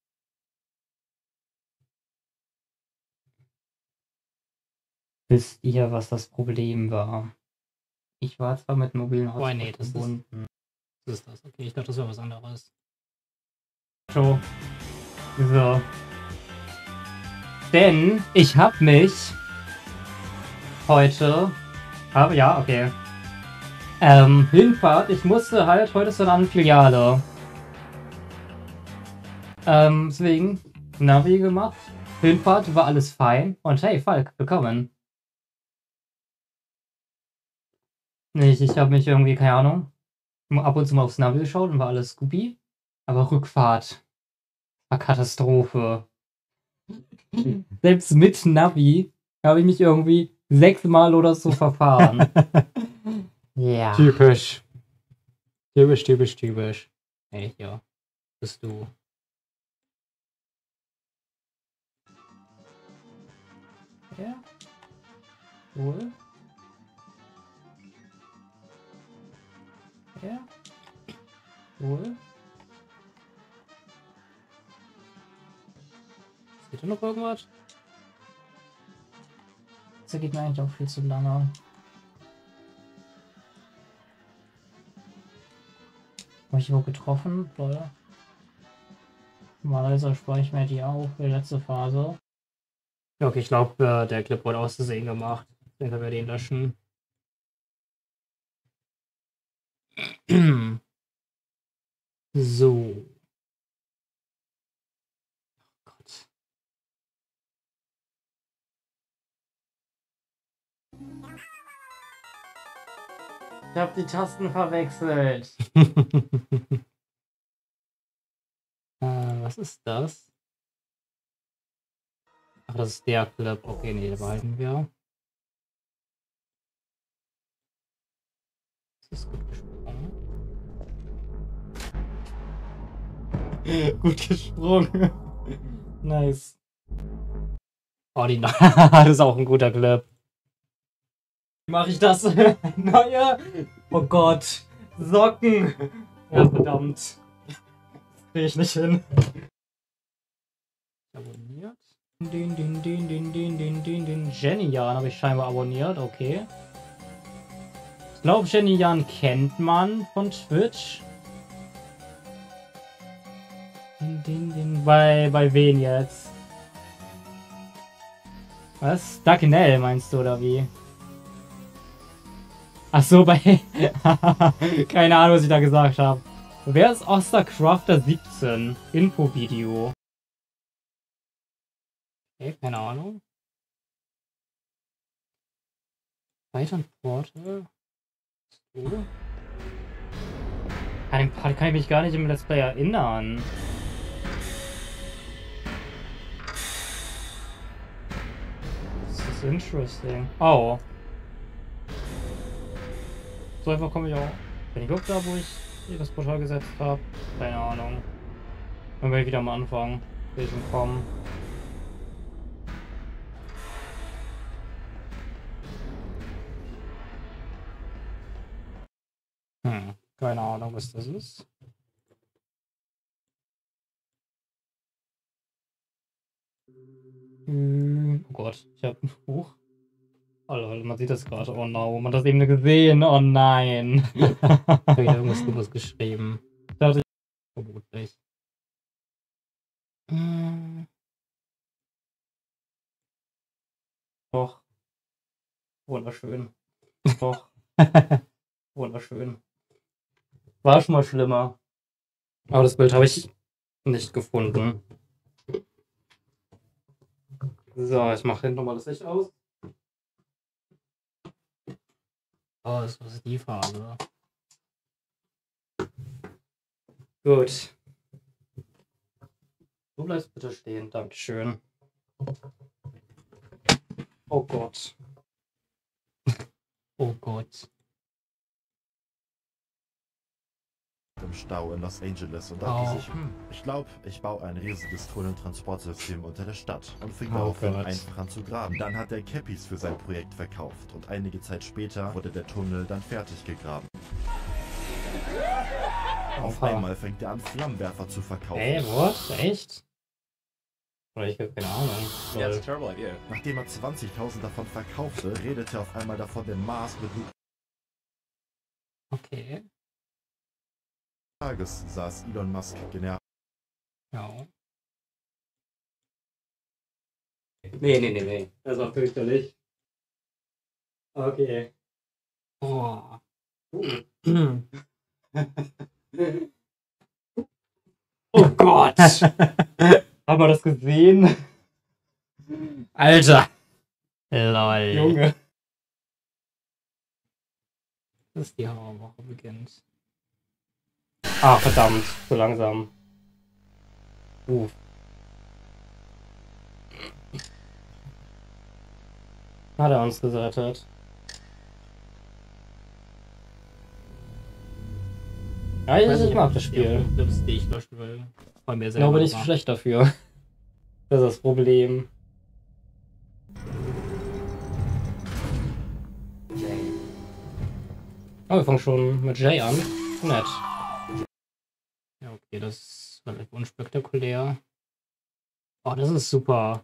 Wisst ihr, was das Problem war? Ich war zwar mit mobilen Hotspot verbunden. Das ist das. Okay, ich dachte, das wäre was anderes. So. Denn ich habe mich heute... ja, okay. Hinfahrt. Ich musste halt heute zu einer Filiale. Deswegen Navi gemacht. Hinfahrt war alles fein. Und hey, Falk, willkommen. Ich habe mich irgendwie, keine Ahnung, ab und zu mal aufs Navi geschaut und war alles Scoopy. Aber Rückfahrt war Katastrophe. Selbst mit Navi habe ich mich irgendwie 6 Mal oder so verfahren. Ja. Typisch. Typisch. Hey, ja. Bist du. Ja. Cool. Ja. Cool. Geht da noch irgendwas? Das geht mir eigentlich auch viel zu lange. Habe ich wo getroffen? Leute. Normalerweise spare ich mir die auch für die letzte Phase. Okay, ich glaube, der Clip wurde auszusehen gemacht. Dann können wir den löschen. So. Gott. Ich hab die Tasten verwechselt. Was ist das? Ach, das ist der Clip. Okay, nee, den behalten wir. Das ist gut gesprungen. Gut gesprungen. Nice. Oh, die das ist auch ein guter Clip. Wie mache ich das? Neue? Oh Gott. Socken. Oh, verdammt. Das kriege ich nicht hin. Abonniert. Den Jenny-Jan habe ich scheinbar abonniert. Okay. Ich glaube, Jenny-Jan kennt man von Twitch. Bei wen jetzt? Was? Darkinell meinst du, oder wie? Ach so, bei... Keine Ahnung, was ich da gesagt habe. Wer ist Ostercrafter17? Infovideo. Okay, keine Ahnung. Weiter Portal. So. An den Part kann ich mich gar nicht im Let's Play erinnern. Das ist interesting. Oh. So einfach komme ich auch. Bin ich auch da, wo ich hier das Portal gesetzt habe? Keine Ahnung. Dann werde ich wieder am Anfang. Will ich schon kommen. Keine Ahnung, was das ist. Oh Gott, ich hab ein Buch. Oh Leute, man sieht das gerade. Oh no, man hat das eben nicht gesehen. Oh nein. Ich habe irgendwas Dummes geschrieben. Ich dachte, ich vermutlich. Doch. Wunderschön. Doch. Wunderschön. War schon mal schlimmer. Aber das Bild habe ich nicht gefunden. So, ich mache hinten nochmal das Licht aus. Oh, das ist die Farbe. Gut. Du bleibst bitte stehen, Dankeschön. Oh Gott. Oh Gott. Im Stau in Los Angeles und dachte sich, ich glaube, ich baue ein riesiges Tunneltransportsystem unter der Stadt und fing daraufhin einfach an zu graben. Dann hat er Cappies für sein Projekt verkauft und einige Zeit später wurde der Tunnel dann fertig gegraben. Auf einmal fängt er an, Flammenwerfer zu verkaufen. Ey, what? Echt? Oder ich habe keine Ahnung. Yeah, it's a terrible idea. Nachdem er 20.000 davon verkaufte, redete er auf einmal davon, den Mars mit Okay. Tages saß Elon Musk genervt. Ja. Nee. Das war fürchterlich. Okay. Oh. Oh Gott! Haben wir das gesehen? Alter! Lol. Junge. Dass die Hammerwoche beginnt. Ah, verdammt, so langsam. Hat er uns gerettet. Ja, ich mag das Spiel. Das die ich löschen will. Bei mir Ich selber. glaube nicht so schlecht dafür. Das ist das Problem. Oh, wir fangen schon mit Jay an. Nett. Ja, okay, das ist relativ unspektakulär. Oh, das ist super.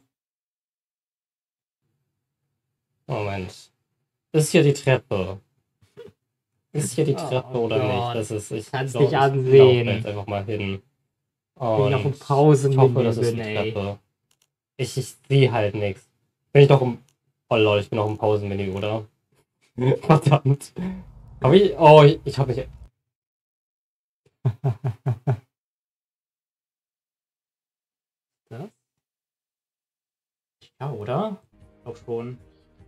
Moment. Ist hier die Treppe? Ist hier die Treppe oder Gott. nicht? Das ist, ich Kannst glaub, nicht ich ansehen. laufe jetzt einfach mal hin. Bin ich auf Und dem Pausen ich hoffe, das ist die Treppe. Ich sehe halt nichts. Bin ich doch im... Oh lol, ich bin noch im Pausenmenü, oder? Verdammt. Hab ich... Oh, ich habe mich... Das? Ja, oder? Ich glaube schon.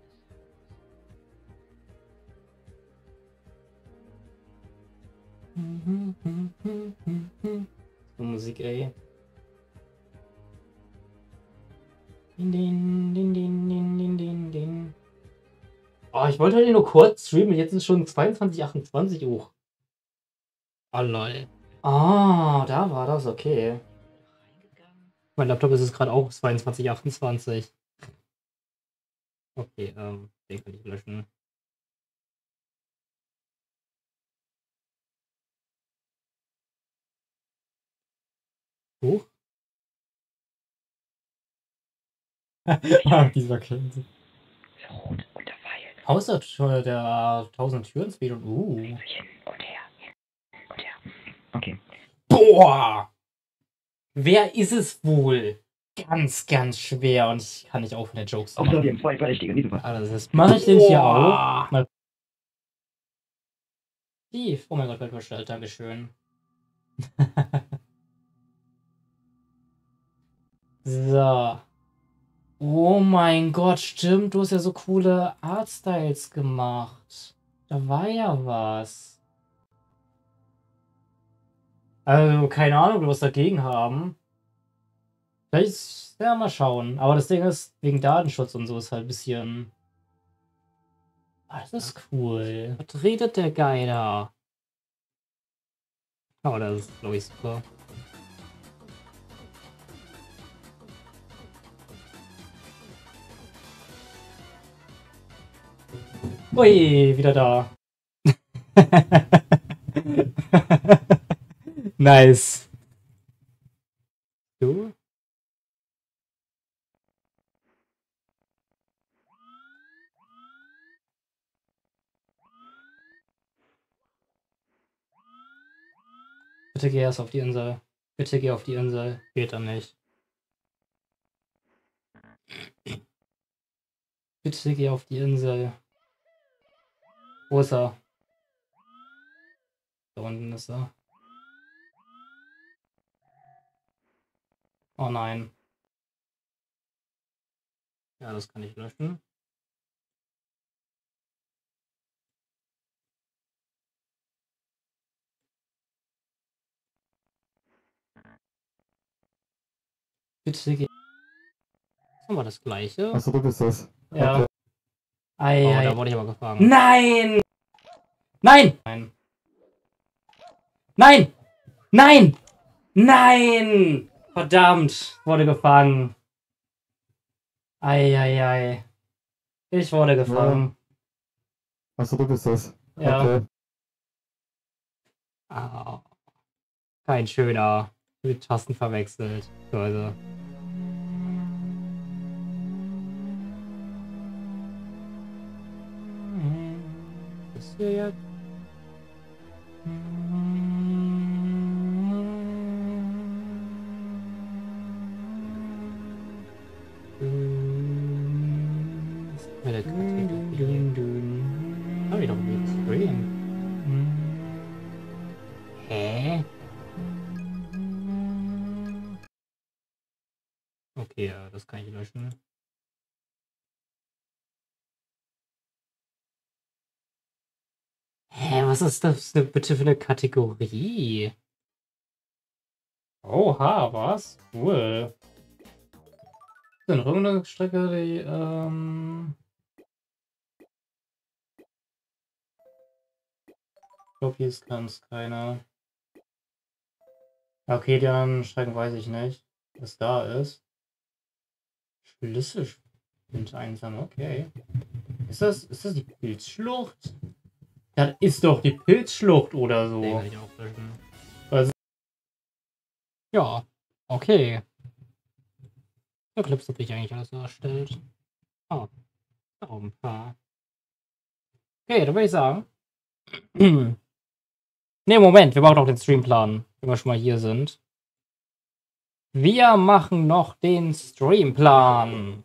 So Musik, ey. Din, din, din, din, din, din, din, din. Oh, ich wollte heute nur kurz streamen, jetzt ist schon 22:28 Uhr. Oh lol. Ah, da war das, okay. Mein Laptop ist es gerade auch 22:28. Okay, den kann ich löschen. Huch. Dieser Käse. Rot und der Pfeil. Außer der 1000 Türen Speed und Hin und her, hin und her. Okay. Boah! Wer ist es wohl? Ganz, ganz schwer und ich kann nicht aufhören, der Jokes zu Auch so, machen. wir haben 2 Verdächtige, wie super. Also das mache ich den hier auch. Mal Tief. Oh mein Gott, wird bestellt. Dankeschön. So. Oh mein Gott, stimmt. Du hast ja so coole Artstyles gemacht. Da war ja was. Also, keine Ahnung, ob wir was dagegen haben. Vielleicht, ja, mal schauen. Aber das Ding ist, wegen Datenschutz und so ist halt ein bisschen... Ah, das ist cool. Was redet der Guy da? Oh, das ist, glaube ich, super. Ui, wieder da. Nice. Du? Bitte geh erst auf die Insel. Bitte geh auf die Insel. Geht dann nicht. Bitte geh auf die Insel. Wo ist er? Da unten ist er. Oh nein. Ja, das kann ich löschen. Bitte geh. Das war das gleiche. Achso, du bist das. Ja. Okay. Ei, oh, da wurde ich aber gefangen. Nein! Nein! Nein! Nein! Nein! Nein! Verdammt! Wurde gefangen. Ei. Ich wurde gefangen. Achso, du bist das. Ja. Okay. Ah, kein schöner. Mit Tasten verwechselt. Leute. Das hier jetzt. Hab ich doch nicht Stream. Hä? Okay, ja, das kann ich löschen. Hä, was ist das bitte für eine Kategorie? Oha, was? Cool. So eine Rundenstrecke, die, ich glaube, hier ist ganz keiner. Okay, die anderen Strecken weiß ich nicht, was da ist. Schlüssel sind einsam, okay. Ist das die Pilzschlucht? Das ist doch die Pilzschlucht oder so. Den kann ich auch löschen. Also, ja, okay. Ja, Clips habe ich eigentlich alles erstellt. Ah, auch ein paar. Okay, dann würde ich sagen. Ne, Moment, wir brauchen noch den Streamplan, wenn wir schon mal hier sind. Wir machen noch den Streamplan.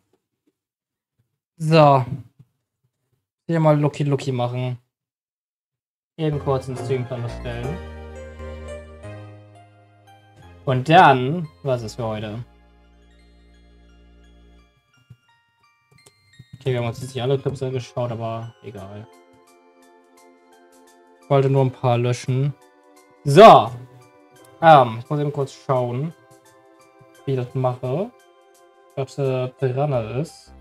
So. Hier mal Lucky machen. Eben kurz den Streamplan erstellen. Und dann, was ist für heute? Okay, wir haben uns jetzt nicht alle Clips angeschaut, aber egal. Ich wollte nur ein paar löschen. So. Ich muss eben kurz schauen, wie ich das mache. Ob es dran ist.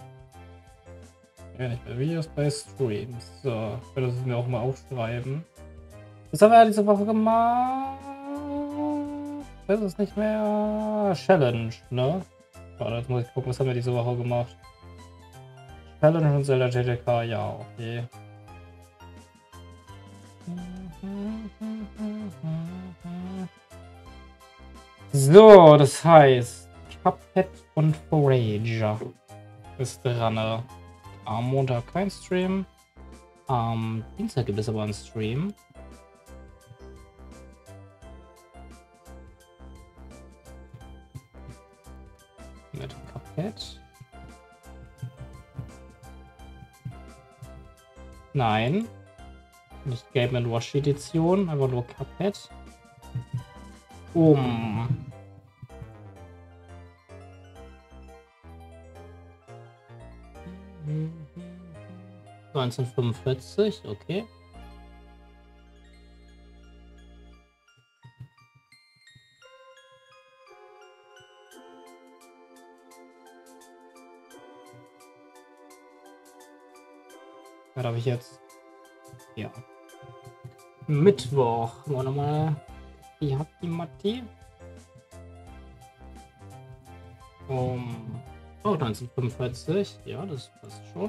Ja, nicht bei Videos, bei Streams. So, ich werde das mir auch mal aufschreiben. Was haben wir ja diese Woche gemacht? Das ist nicht mehr Challenge, ne? Warte, jetzt muss ich gucken, was haben wir diese Woche gemacht? Challenge und Zelda JJK, ja, okay. So, das heißt, Cuphead und Forager ist dran. Am Montag kein Stream. Am Dienstag gibt es aber einen Stream. Mit Cuphead. Nein. Nicht Game & Watch Edition, aber nur Cuphead. 1945, okay. Was habe ich jetzt? Ja. Mittwoch. Wollen wir nochmal. Wie hat die Matti? Oh, 1945. Ja, das passt schon.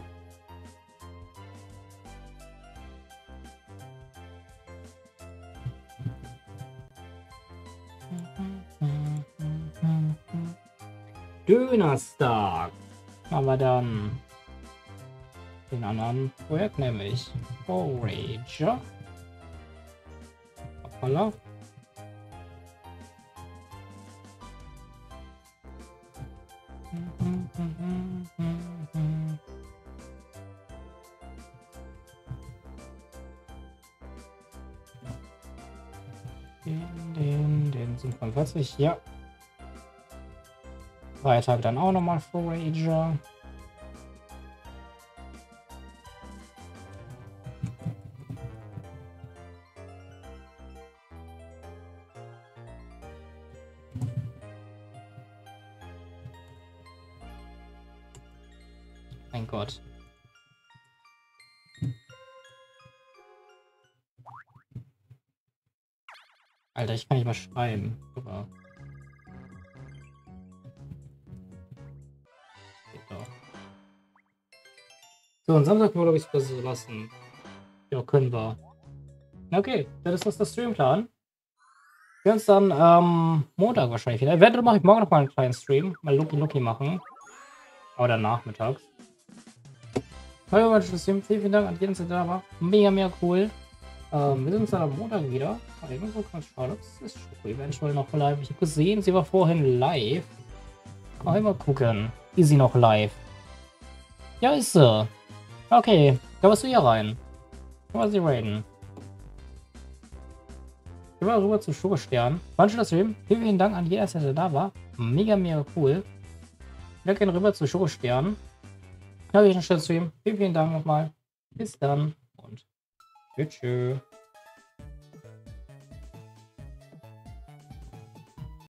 Dönerstag. Aber dann den anderen Projekt, nämlich Forager. Hoppala. Den 45, ja. Freitag dann auch nochmal Forager. Mein Gott. Alter, ich kann nicht mal schreiben. Super. Geht doch. So, und Samstag können wir, glaube ich, das so lassen. Ja, können wir. Okay, dann ist das der Streamplan. Wir uns dann Montag wahrscheinlich wieder. Eventuell mache ich morgen noch mal einen kleinen Stream. Mal Lucky machen. Oder nachmittags. Hallo, vielen Dank an jeden, der da war. Mega cool. Wir sehen uns dann am Montag wieder. Irgendwo kann ich schauen, das ist eventuell noch live. Ich habe gesehen, sie war vorhin live. Mal gucken. Ist sie noch live? Ja, ist sie. Okay, da warst du hier rein. Da war sie raiden. Gehen wir rüber zu Schokostern. War ein schöner Stream. Vielen Dank an jeder, der da war. Mega cool. Wir gehen rüber zu Schokostern. Ja, ich einen schönen Stream. Vielen Dank nochmal. Bis dann und tschüss.